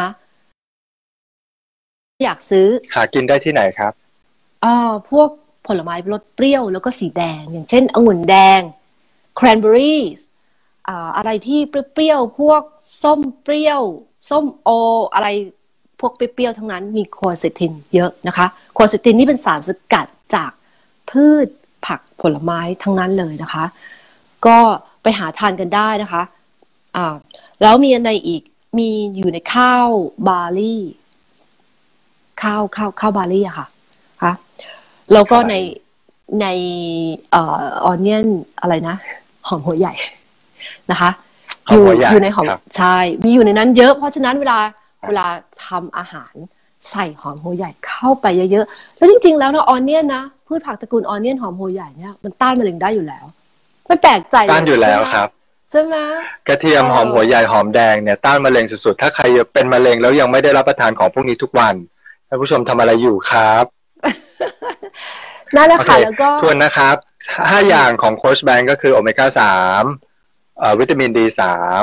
อยากซื้อหากินได้ที่ไหนครับอ่าพวกผลไม้รสเปรี้ยวแล้วก็สีแดงอย่างเช่นองุ่นแดงแครนเบอร์รี่อ่าอะไรที่เปรี้ยวๆพวกส้มเปรี้ยวส้มโออะไรพวกเปรี้ยวๆทั้งนั้นมีควอซิตินเยอะนะคะควอซิตินนี่เป็นสารสกัดจากพืชผักผลไม้ทั้งนั้นเลยนะคะก็ไปหาทานกันได้นะคะอ่าแล้วมีอะไรอีกมีอยู่ในข้าวบาร์ลี่ข้าวข้าวข้าวบาร์ลี่อะค่ะค่ะแล้วก็ในในเอ่อออนเนียนอะไรนะหอมหัวใหญ่นะคะอยู่อยู่ในหอมใช่มีอยู่ในนั้นเยอะเพราะฉะนั้นเวลาเวลาทำอาหารใส่หอมหัวใหญ่เข้าไปเยอะๆแล้วจริงๆแล้วนะออนเนียนนะพืชผักตระกูลออนเนียนหอมหัวใหญ่เนี่ยมันต้านมะเร็งได้อยู่แล้วไม่แปลกใจต้านอยู่แล้วครับใช่ไหมกระเทียมหอมหัวใหญ่หอมแดงเนี่ยต้านมะเร็งสุดๆถ้าใครเป็นมะเร็งแล้วยังไม่ได้รับประทานของพวกนี้ทุกวันท่านผู้ชมทำอะไรอยู่ครับนั่นแหละค่ะแล้วก็ทวนนะครับห้าอย่างของโค้ชแบงก์ก็คือโอเมก้าสามวิตามินดีสาม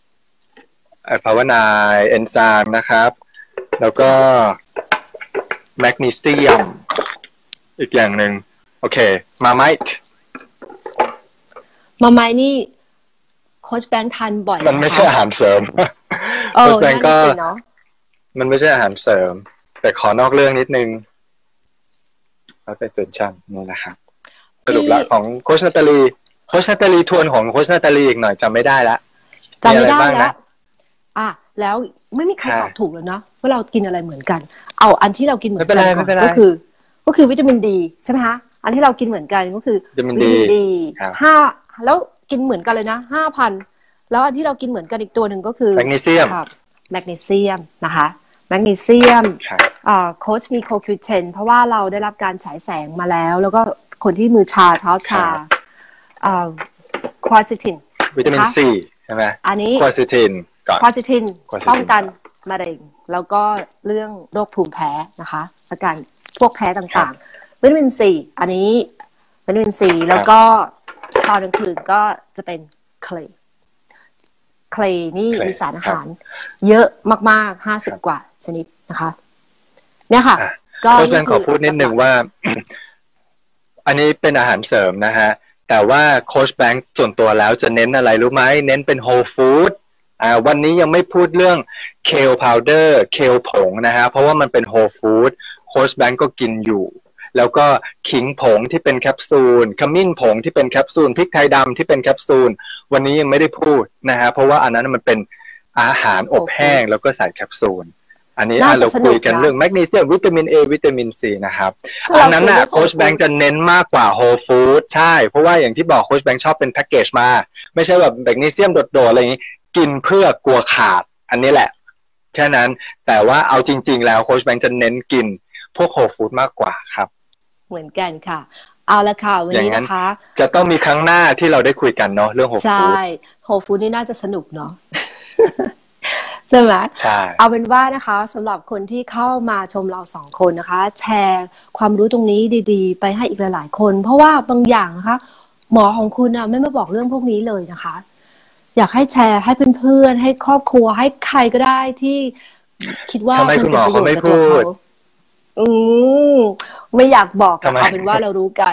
ภาวนายเอนไซม์นะครับแล้วก็แมกนีเซียมอีกอย่างหนึ่งโอเคมาไมท์มาไมท์นี่โค้ชแบงค์ทานบ่อยมันไม่ใช่อาหารเสริมโค้ชแบงค์ก็มันไม่ใช่อาหารเสริมแต่ขอนอกเรื่องนิดนึงแล้วไปตื่นชั่นนี่นะครับสรุปละของโค้ชนาตาลีโค้ชนาตาลีทวนของโค้ชนาตาลีอีกหน่อยจำไม่ได้ละจำไม่ได้แล้วอ่ะแล้วไม่มีใครตอบถูกเลยเนาะว่าเรากินอะไรเหมือนกันเอาอันที่เรากินเหมือนกันก็คือก็คือวิตามินดีใช่ไหมคะอันที่เรากินเหมือนกันก็คือวิตามินดีห้าแล้วกินเหมือนกันเลยนะห้าพันแล้วอันที่เรากินเหมือนกันอีกตัวหนึ่งก็คือแมกนีเซียมแมกนีเซียมนะคะแมกนีเซียมโค้ชมีโคคิวเทนเพราะว่าเราได้รับการฉายแสงมาแล้วแล้วก็คนที่มือชาเท้าชาควอซิตินวิตามินซีใช่ไหมอันนี้ควอซิตินควอซิตินป้องกันมะเร็งแล้วก็เรื่องโรคภูมิแพ้นะคะอาการพวกแพ้ต่างๆวิตามินซีอันนี้วิตามินซีแล้วก็ตอนกลางคืนก็จะเป็นเคลเคลนี่มีสารอาหารเยอะมากๆห้าสิบกว่าชนิดนะคะเนี่ยค่ะก็โค้ชแบงค์ขอพูดนิดนึงว่าอันนี้เป็นอาหารเสริมนะฮะแต่ว่าโค้ชแบงค์ส่วนตัวแล้วจะเน้นอะไรรู้ไหมเน้นเป็นโฮลฟู้ดอ่าวันนี้ยังไม่พูดเรื่องเคลพาวเดอร์เคลผงนะฮะเพราะว่ามันเป็นโฮลฟู้ดโค้ชแบงค์ก็กินอยู่แล้วก็ขิงผงที่เป็นแคปซูลขมิ้นผงที่เป็นแคปซูลพริกไทยดำที่เป็นแคปซูลวันนี้ยังไม่ได้พูดนะฮะเพราะว่าอันนั้นมันเป็นอาหารอบแห้งแล้วก็ใส่แคปซูลอันนี้เราคุยกันเรื่องแมกนีเซียมวิตามิน A วิตามิน C นะครับอันนั้นน่ะโค้ชแบงค์จะเน้นมากกว่าโฮลฟู้ดใช่เพราะว่าอย่างที่บอกโค้ชแบงค์ชอบเป็นแพ็กเกจมาไม่ใช่แบบแมกนีเซียมโดดๆอะไรอย่างนี้กินเพื่อกลัวขาดอันนี้แหละแค่นั้นแต่ว่าเอาจริงๆแล้วโค้ชแบงค์จะเน้นกินพวกโฮลฟู้ดมากกว่าครับเหมือนกันค่ะเอาละค่ะวันนี้นะคะจะต้องมีครั้งหน้าที่เราได้คุยกันเนาะเรื่องโฮลฟู้ดใช่โฮลฟู้ดนี่น่าจะสนุกเนาะใช่ไหมใช่เอาเป็นว่านะคะสำหรับคนที่เข้ามาชมเราสองคนนะคะแชร์ความรู้ตรงนี้ดีๆไปให้อีกหลายๆคนเพราะว่าบางอย่างนะคะหมอของคุณอ่ะไม่มาบอกเรื่องพวกนี้เลยนะคะอยากให้แชร์ให้เพื่อนๆให้ครอบครัวให้ใครก็ได้ที่คิดว่ามันเป็นประโยชน์กับตัวเขาอืมไม่อยากบอกเอาเป็นว่าเรารู้กัน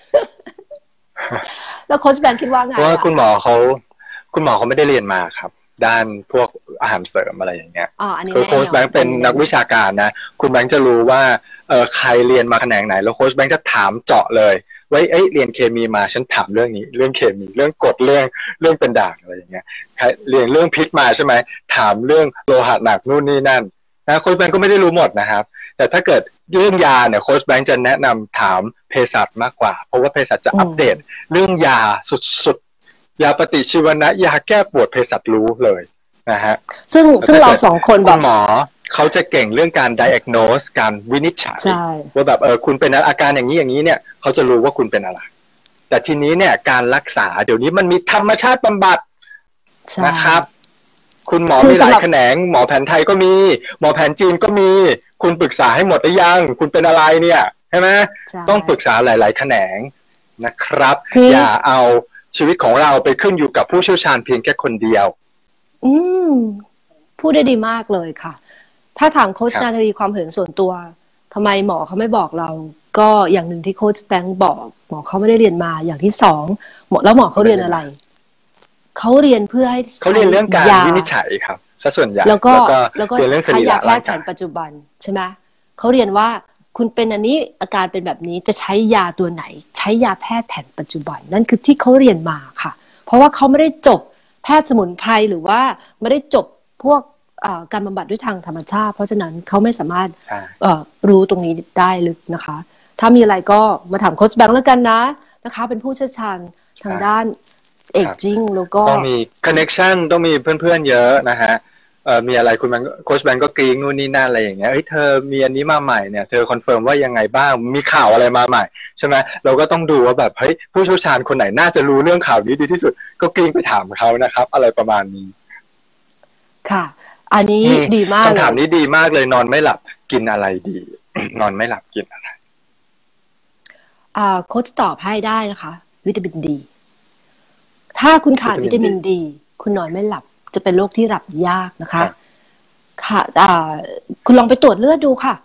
แล้วโค้ชแบงค์คิดว่าไงเพราะว่าคุณหมอเขาคุณหมอเขาไม่ได้เรียนมาครับด้านพวกอาหารเสริมอะไรอย่างเงี้ยคือโค้ชแบงค์เป็นนักวิชาการนะคุณแบงค์จะรู้ว่าเออใครเรียนมาแขนงไหนแล้วโค้ชแบงค์จะถามเจาะเลยไว้เอ้ยเรียนเคมีมาฉันถามเรื่องนี้เรื่องเคมีเรื่องกรดเรื่องเรื่องเป็นด่างอะไรอย่างเงี้ยเรียนเรื่องพิษมาใช่ไหมถามเรื่องโลหะหนักนู่นนี่นั่นนะโค้ชแบงค์ก็ไม่ได้รู้หมดนะครับแต่ถ้าเกิดเรื่องยาเนี่ยโค้ชแบงค์จะแนะนำถามเภสัชมากกว่าเพราะว่าเภสัชจะอัปเดตเรื่องยาสุดๆยาปฏิชีวนะยาแก้ปวดเภสัชรู้เลยนะฮะซึ่งซึ่งเราสองคนคุณหมอเขาจะเก่งเรื่องการ diagnose การวินิจฉัยว่าแบบเออคุณเป็นอาการอย่างนี้อย่างนี้เนี่ยเขาจะรู้ว่าคุณเป็นอะไรแต่ทีนี้เนี่ยการรักษาเดี๋ยวนี้มันมีธรรมชาติบำบัดนะครับคุณหมอมีหลายแขนงหมอแผนไทยก็มีหมอแผนจีนก็มีคุณปรึกษาให้หมดหรือยังคุณเป็นอะไรเนี่ยใช่ไหมต้องปรึกษาหลายๆแขนงนะครับอย่าเอาชีวิตของเราไปขึ้นอยู่กับผู้เชี่ยวชาญเพียงแค่คนเดียวอืมพูดได้ดีมากเลยค่ะถ้าถามโค้ชนาตาลีความเห็นส่วนตัวทำไมหมอเขาไม่บอกเราก็อย่างหนึ่งที่โค้ชแบงค์บอกหมอเขาไม่ได้เรียนมาอย่างที่สองหมอแล้วหมอเขาเรียนอะไรเขาเรียนเพื่อให้เขาเรียนเรื่องการวินิจฉัยครับซะส่วนใหญ่แล้วก็แล้วก็ใช้ยาแพทย์แผนปัจจุบันใช่ไหมเขาเรียนว่าคุณเป็นอันนี้อาการเป็นแบบนี้จะใช้ยาตัวไหนใช้ยาแพทย์แผนปัจจุบันนั่นคือที่เขาเรียนมาค่ะเพราะว่าเขาไม่ได้จบแพทย์สมุนไพรหรือว่าไม่ได้จบพวกการบำบัดด้วยทางธรรมชาติเพราะฉะนั้นเขาไม่สามารถรู้ตรงนี้ได้ลึกนะคะถ้ามีอะไรก็มาถามโค้ชแบงค์แล้วกันนะนะคะเป็นผู้เชี่ยวชาญทางด้านเอจจิ้งแล้วก็ต้องมีคอนเนคชั่นต้องมีเพื่อนๆเยอะนะฮะเอ่อมีอะไรคุณแบงค์โค้ชแบงค์ก็กรี๊งนู่นนี่นั่นอะไรอย่างเงี้ยเฮ้ยเธอมีอันนี้มาใหม่เนี่ยเธอคอนเฟิร์มว่ายังไงบ้างมีข่าวอะไรมาใหม่ใช่ไหมเราก็ต้องดูว่าแบบเฮ้ยผู้เชี่ยวชาญคนไหนน่าจะรู้เรื่องข่าวนี้ดีที่สุดก็กรี๊งไปถามเขานะครับอะไรประมาณนี้ค่ะอันนี้ดีมากคำถามนี้ดีมากเลยนอนไม่หลับกินอะไรดี นอนไม่หลับกินอะไรอ่าโค้ชตอบให้ได้นะคะวิตามินดีถ้าคุณขาดวิตามินดีคุณนอนไม่หลับจะเป็นโรคที่หลับยากนะคะค่ะอ่าคุณลองไปตรวจเลือดดูค่ะ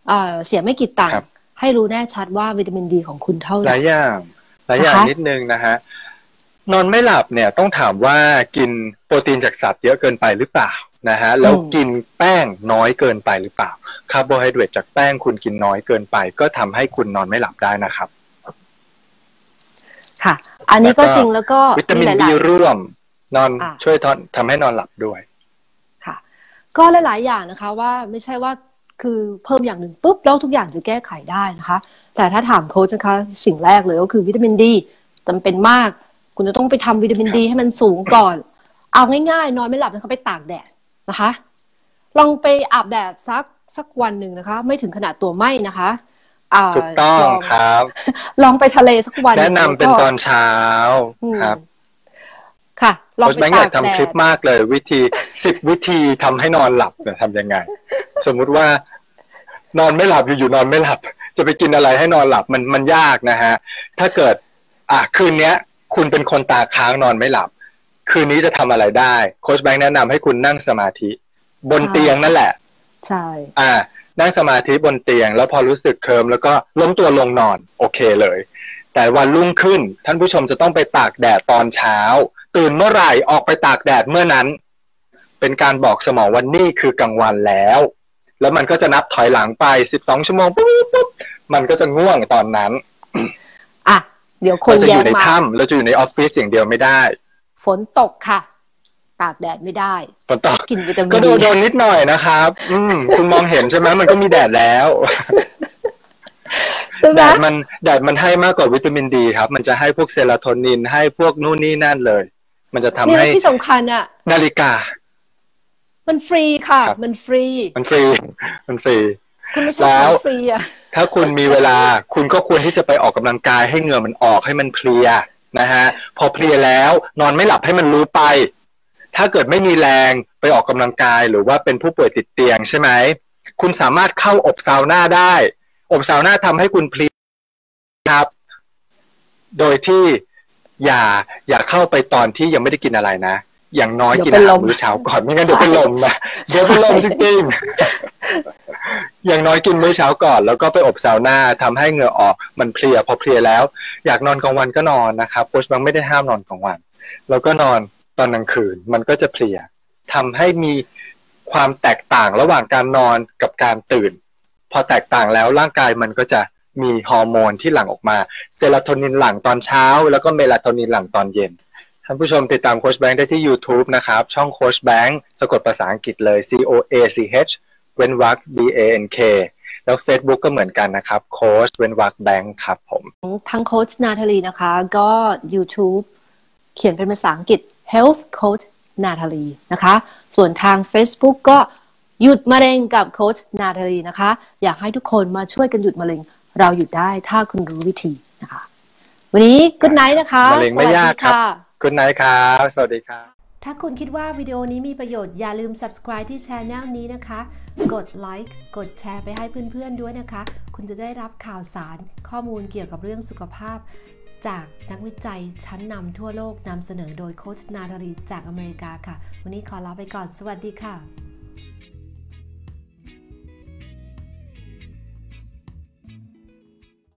เสียไม่กี่ตังค์ให้รู้แน่ชัดว่าวิตามินดีของคุณเท่าไหร่หลายอย่างหลายอย่างนิดนึงนะฮะนอนไม่หลับเนี่ยต้องถามว่ากินโปรตีนจากสัตว์เยอะเกินไปหรือเปล่านะฮะแล้วกินแป้งน้อยเกินไปหรือเปล่าคาร์โบไฮเดรตจากแป้งคุณกินน้อยเกินไปก็ทำให้คุณนอนไม่หลับได้นะครับค่ะอันนี้ก็จริงแล้วก็วิตามินบีร่วมนอนช่วยทำให้นอนหลับด้วยค่ะก็หลายๆอย่างนะคะว่าไม่ใช่ว่าคือเพิ่มอย่างหนึ่งปุ๊บแล้วทุกอย่างจะแก้ไขได้นะคะแต่ถ้าถามโค้ชนะคะสิ่งแรกเลยก็คือวิตามินดีจำเป็นมากคุณจะต้องไปทำวิตามินดีให้มันสูงก่อนเอาง่ายๆนอนไม่หลับนะคะไปตากแดดนะคะลองไปอาบแดดสักสักวันหนึ่งนะคะไม่ถึงขนาดตัวไหม้นะคะถูกต้องครับลองไปทะเลสักวันแนะนำเป็นตอนเช้าครับค่ะลองไปตากแดดทำคลิปมากเลยวิธีสิบวิธีทำให้นอนหลับเนี่ยทำยังไงสมมุติว่านอนไม่หลับอยู่ๆนอนไม่หลับจะไปกินอะไรให้นอนหลับมันมันยากนะฮะถ้าเกิดอ่ะคืนนี้คุณเป็นคนตาค้างนอนไม่หลับคืนนี้จะทำอะไรได้โค้ชแบงค์แนะนำให้คุณนั่งสมาธิบนเตียงนั่นแหละใช่อ่านั่งสมาธิบนเตียงแล้วพอรู้สึกเคลิ้มแล้วก็ล้มตัวลงนอนโอเคเลยแต่วันรุ่งขึ้นท่านผู้ชมจะต้องไปตากแดดตอนเช้าตื่นเมื่อไหร่ออกไปตากแดดเมื่อนั้นเป็นการบอกสมองว่านี่คือกลางวันแล้วแล้วมันก็จะนับถอยหลังไปสิบสองชั่วโมงปุ๊บปุ๊บมันก็จะง่วงตอนนั้นอ่ะเดี๋ยวคนแย้งมาเราจะอยู่ในถ้ำเราจะอยู่ในออฟฟิศอย่างเดียวไม่ได้ฝนตกค่ะตากแดดไม่ได้ฝนตกกินวิตามินก็โดนโดนนิดหน่อยนะครับอืมคุณมองเห็นใช่ไหมมันก็มีแดดแล้วแดดมันแดดมันให้มากกว่าวิตามินดีครับมันจะให้พวกเซโรโทนินให้พวกนู่นนี่นั่นเลยมันจะทำให้ที่สำคัญอะนาฬิกามันฟรีค่ะมันฟรีมันฟรีมันฟรีคุณไม่ชอบของฟรีอะถ้าคุณมีเวลาคุณก็ควรที่จะไปออกกำลังกายให้เหงื่อมันออกให้มันเพลียนะฮะพอเพลียแล้วนอนไม่หลับให้มันรู้ไปถ้าเกิดไม่มีแรงไปออกกำลังกายหรือว่าเป็นผู้ป่วยติดเตียงใช่ไหมคุณสามารถเข้าอบซาวน่าได้อบซาวน่าทำให้คุณเพลียครับโดยที่อย่าอย่าเข้าไปตอนที่ยังไม่ได้กินอะไรนะอย่างน้อยกินอาหารมื้อเช้าก่อนไม่งั้นเดี๋ยวเป็นลมนะเดี๋ยวเป็นลมจริงๆอย่างน้อยกินมื้อเช้าก่อนแล้วก็ไปอบซาวน่าทำให้เหงื่อออกมันเพลียพอเพลียแล้วอยากนอนกลางวันก็นอนนะครับโค้ชบางไม่ได้ห้ามนอนกลางวันแล้วก็นอนตอนกลางคืนมันก็จะเพลียทำให้มีความแตกต่างระหว่างการนอนกับการตื่นพอแตกต่างแล้วร่างกายมันก็จะมีฮอร์โมนที่หลั่งออกมาเซโรโทนินหลั่งตอนเช้าแล้วก็เมลาโทนินหลั่งตอนเย็นท่านผู้ชมติดตามโค้ชแบงค์ได้ที่ YouTube นะครับช่องโค้ชแบงค์สะกดภาษาอังกฤษเลย C O A C H เว้นวรรค B A N K แล้ว Facebook ก็เหมือนกันนะครับโค้ชเว้นวรรคแบงค์ครับผมทั้งโค้ชนาธาลีนะคะก็ YouTube เขียนเป็นภาษาอังกฤษ Health Coach นาธาลีนะคะส่วนทาง Facebook ก็หยุดมะเร็งกับโค้ชนาธาลีนะคะอยากให้ทุกคนมาช่วยกันหยุดมะเร็งเราหยุดได้ถ้าคุณรู้วิธีนะคะวันนี้ Good night นะคะมะเร็งไม่ยากครับ Good night ครับสวัสดีครับถ้าคุณคิดว่าวิดีโอนี้มีประโยชน์อย่าลืม Subscribe ที่ Channel นี้นะคะกดไลค์กดแชร์ไปให้เพื่อนๆด้วยนะคะคุณจะได้รับข่าวสารข้อมูลเกี่ยวกับเรื่องสุขภาพจากนักวิจัยชั้นนำทั่วโลกนำเสนอโดยโค้ชนาธาลีจากอเมริกาค่ะวันนี้ขอลาไปก่อนสวัสดีค่ะ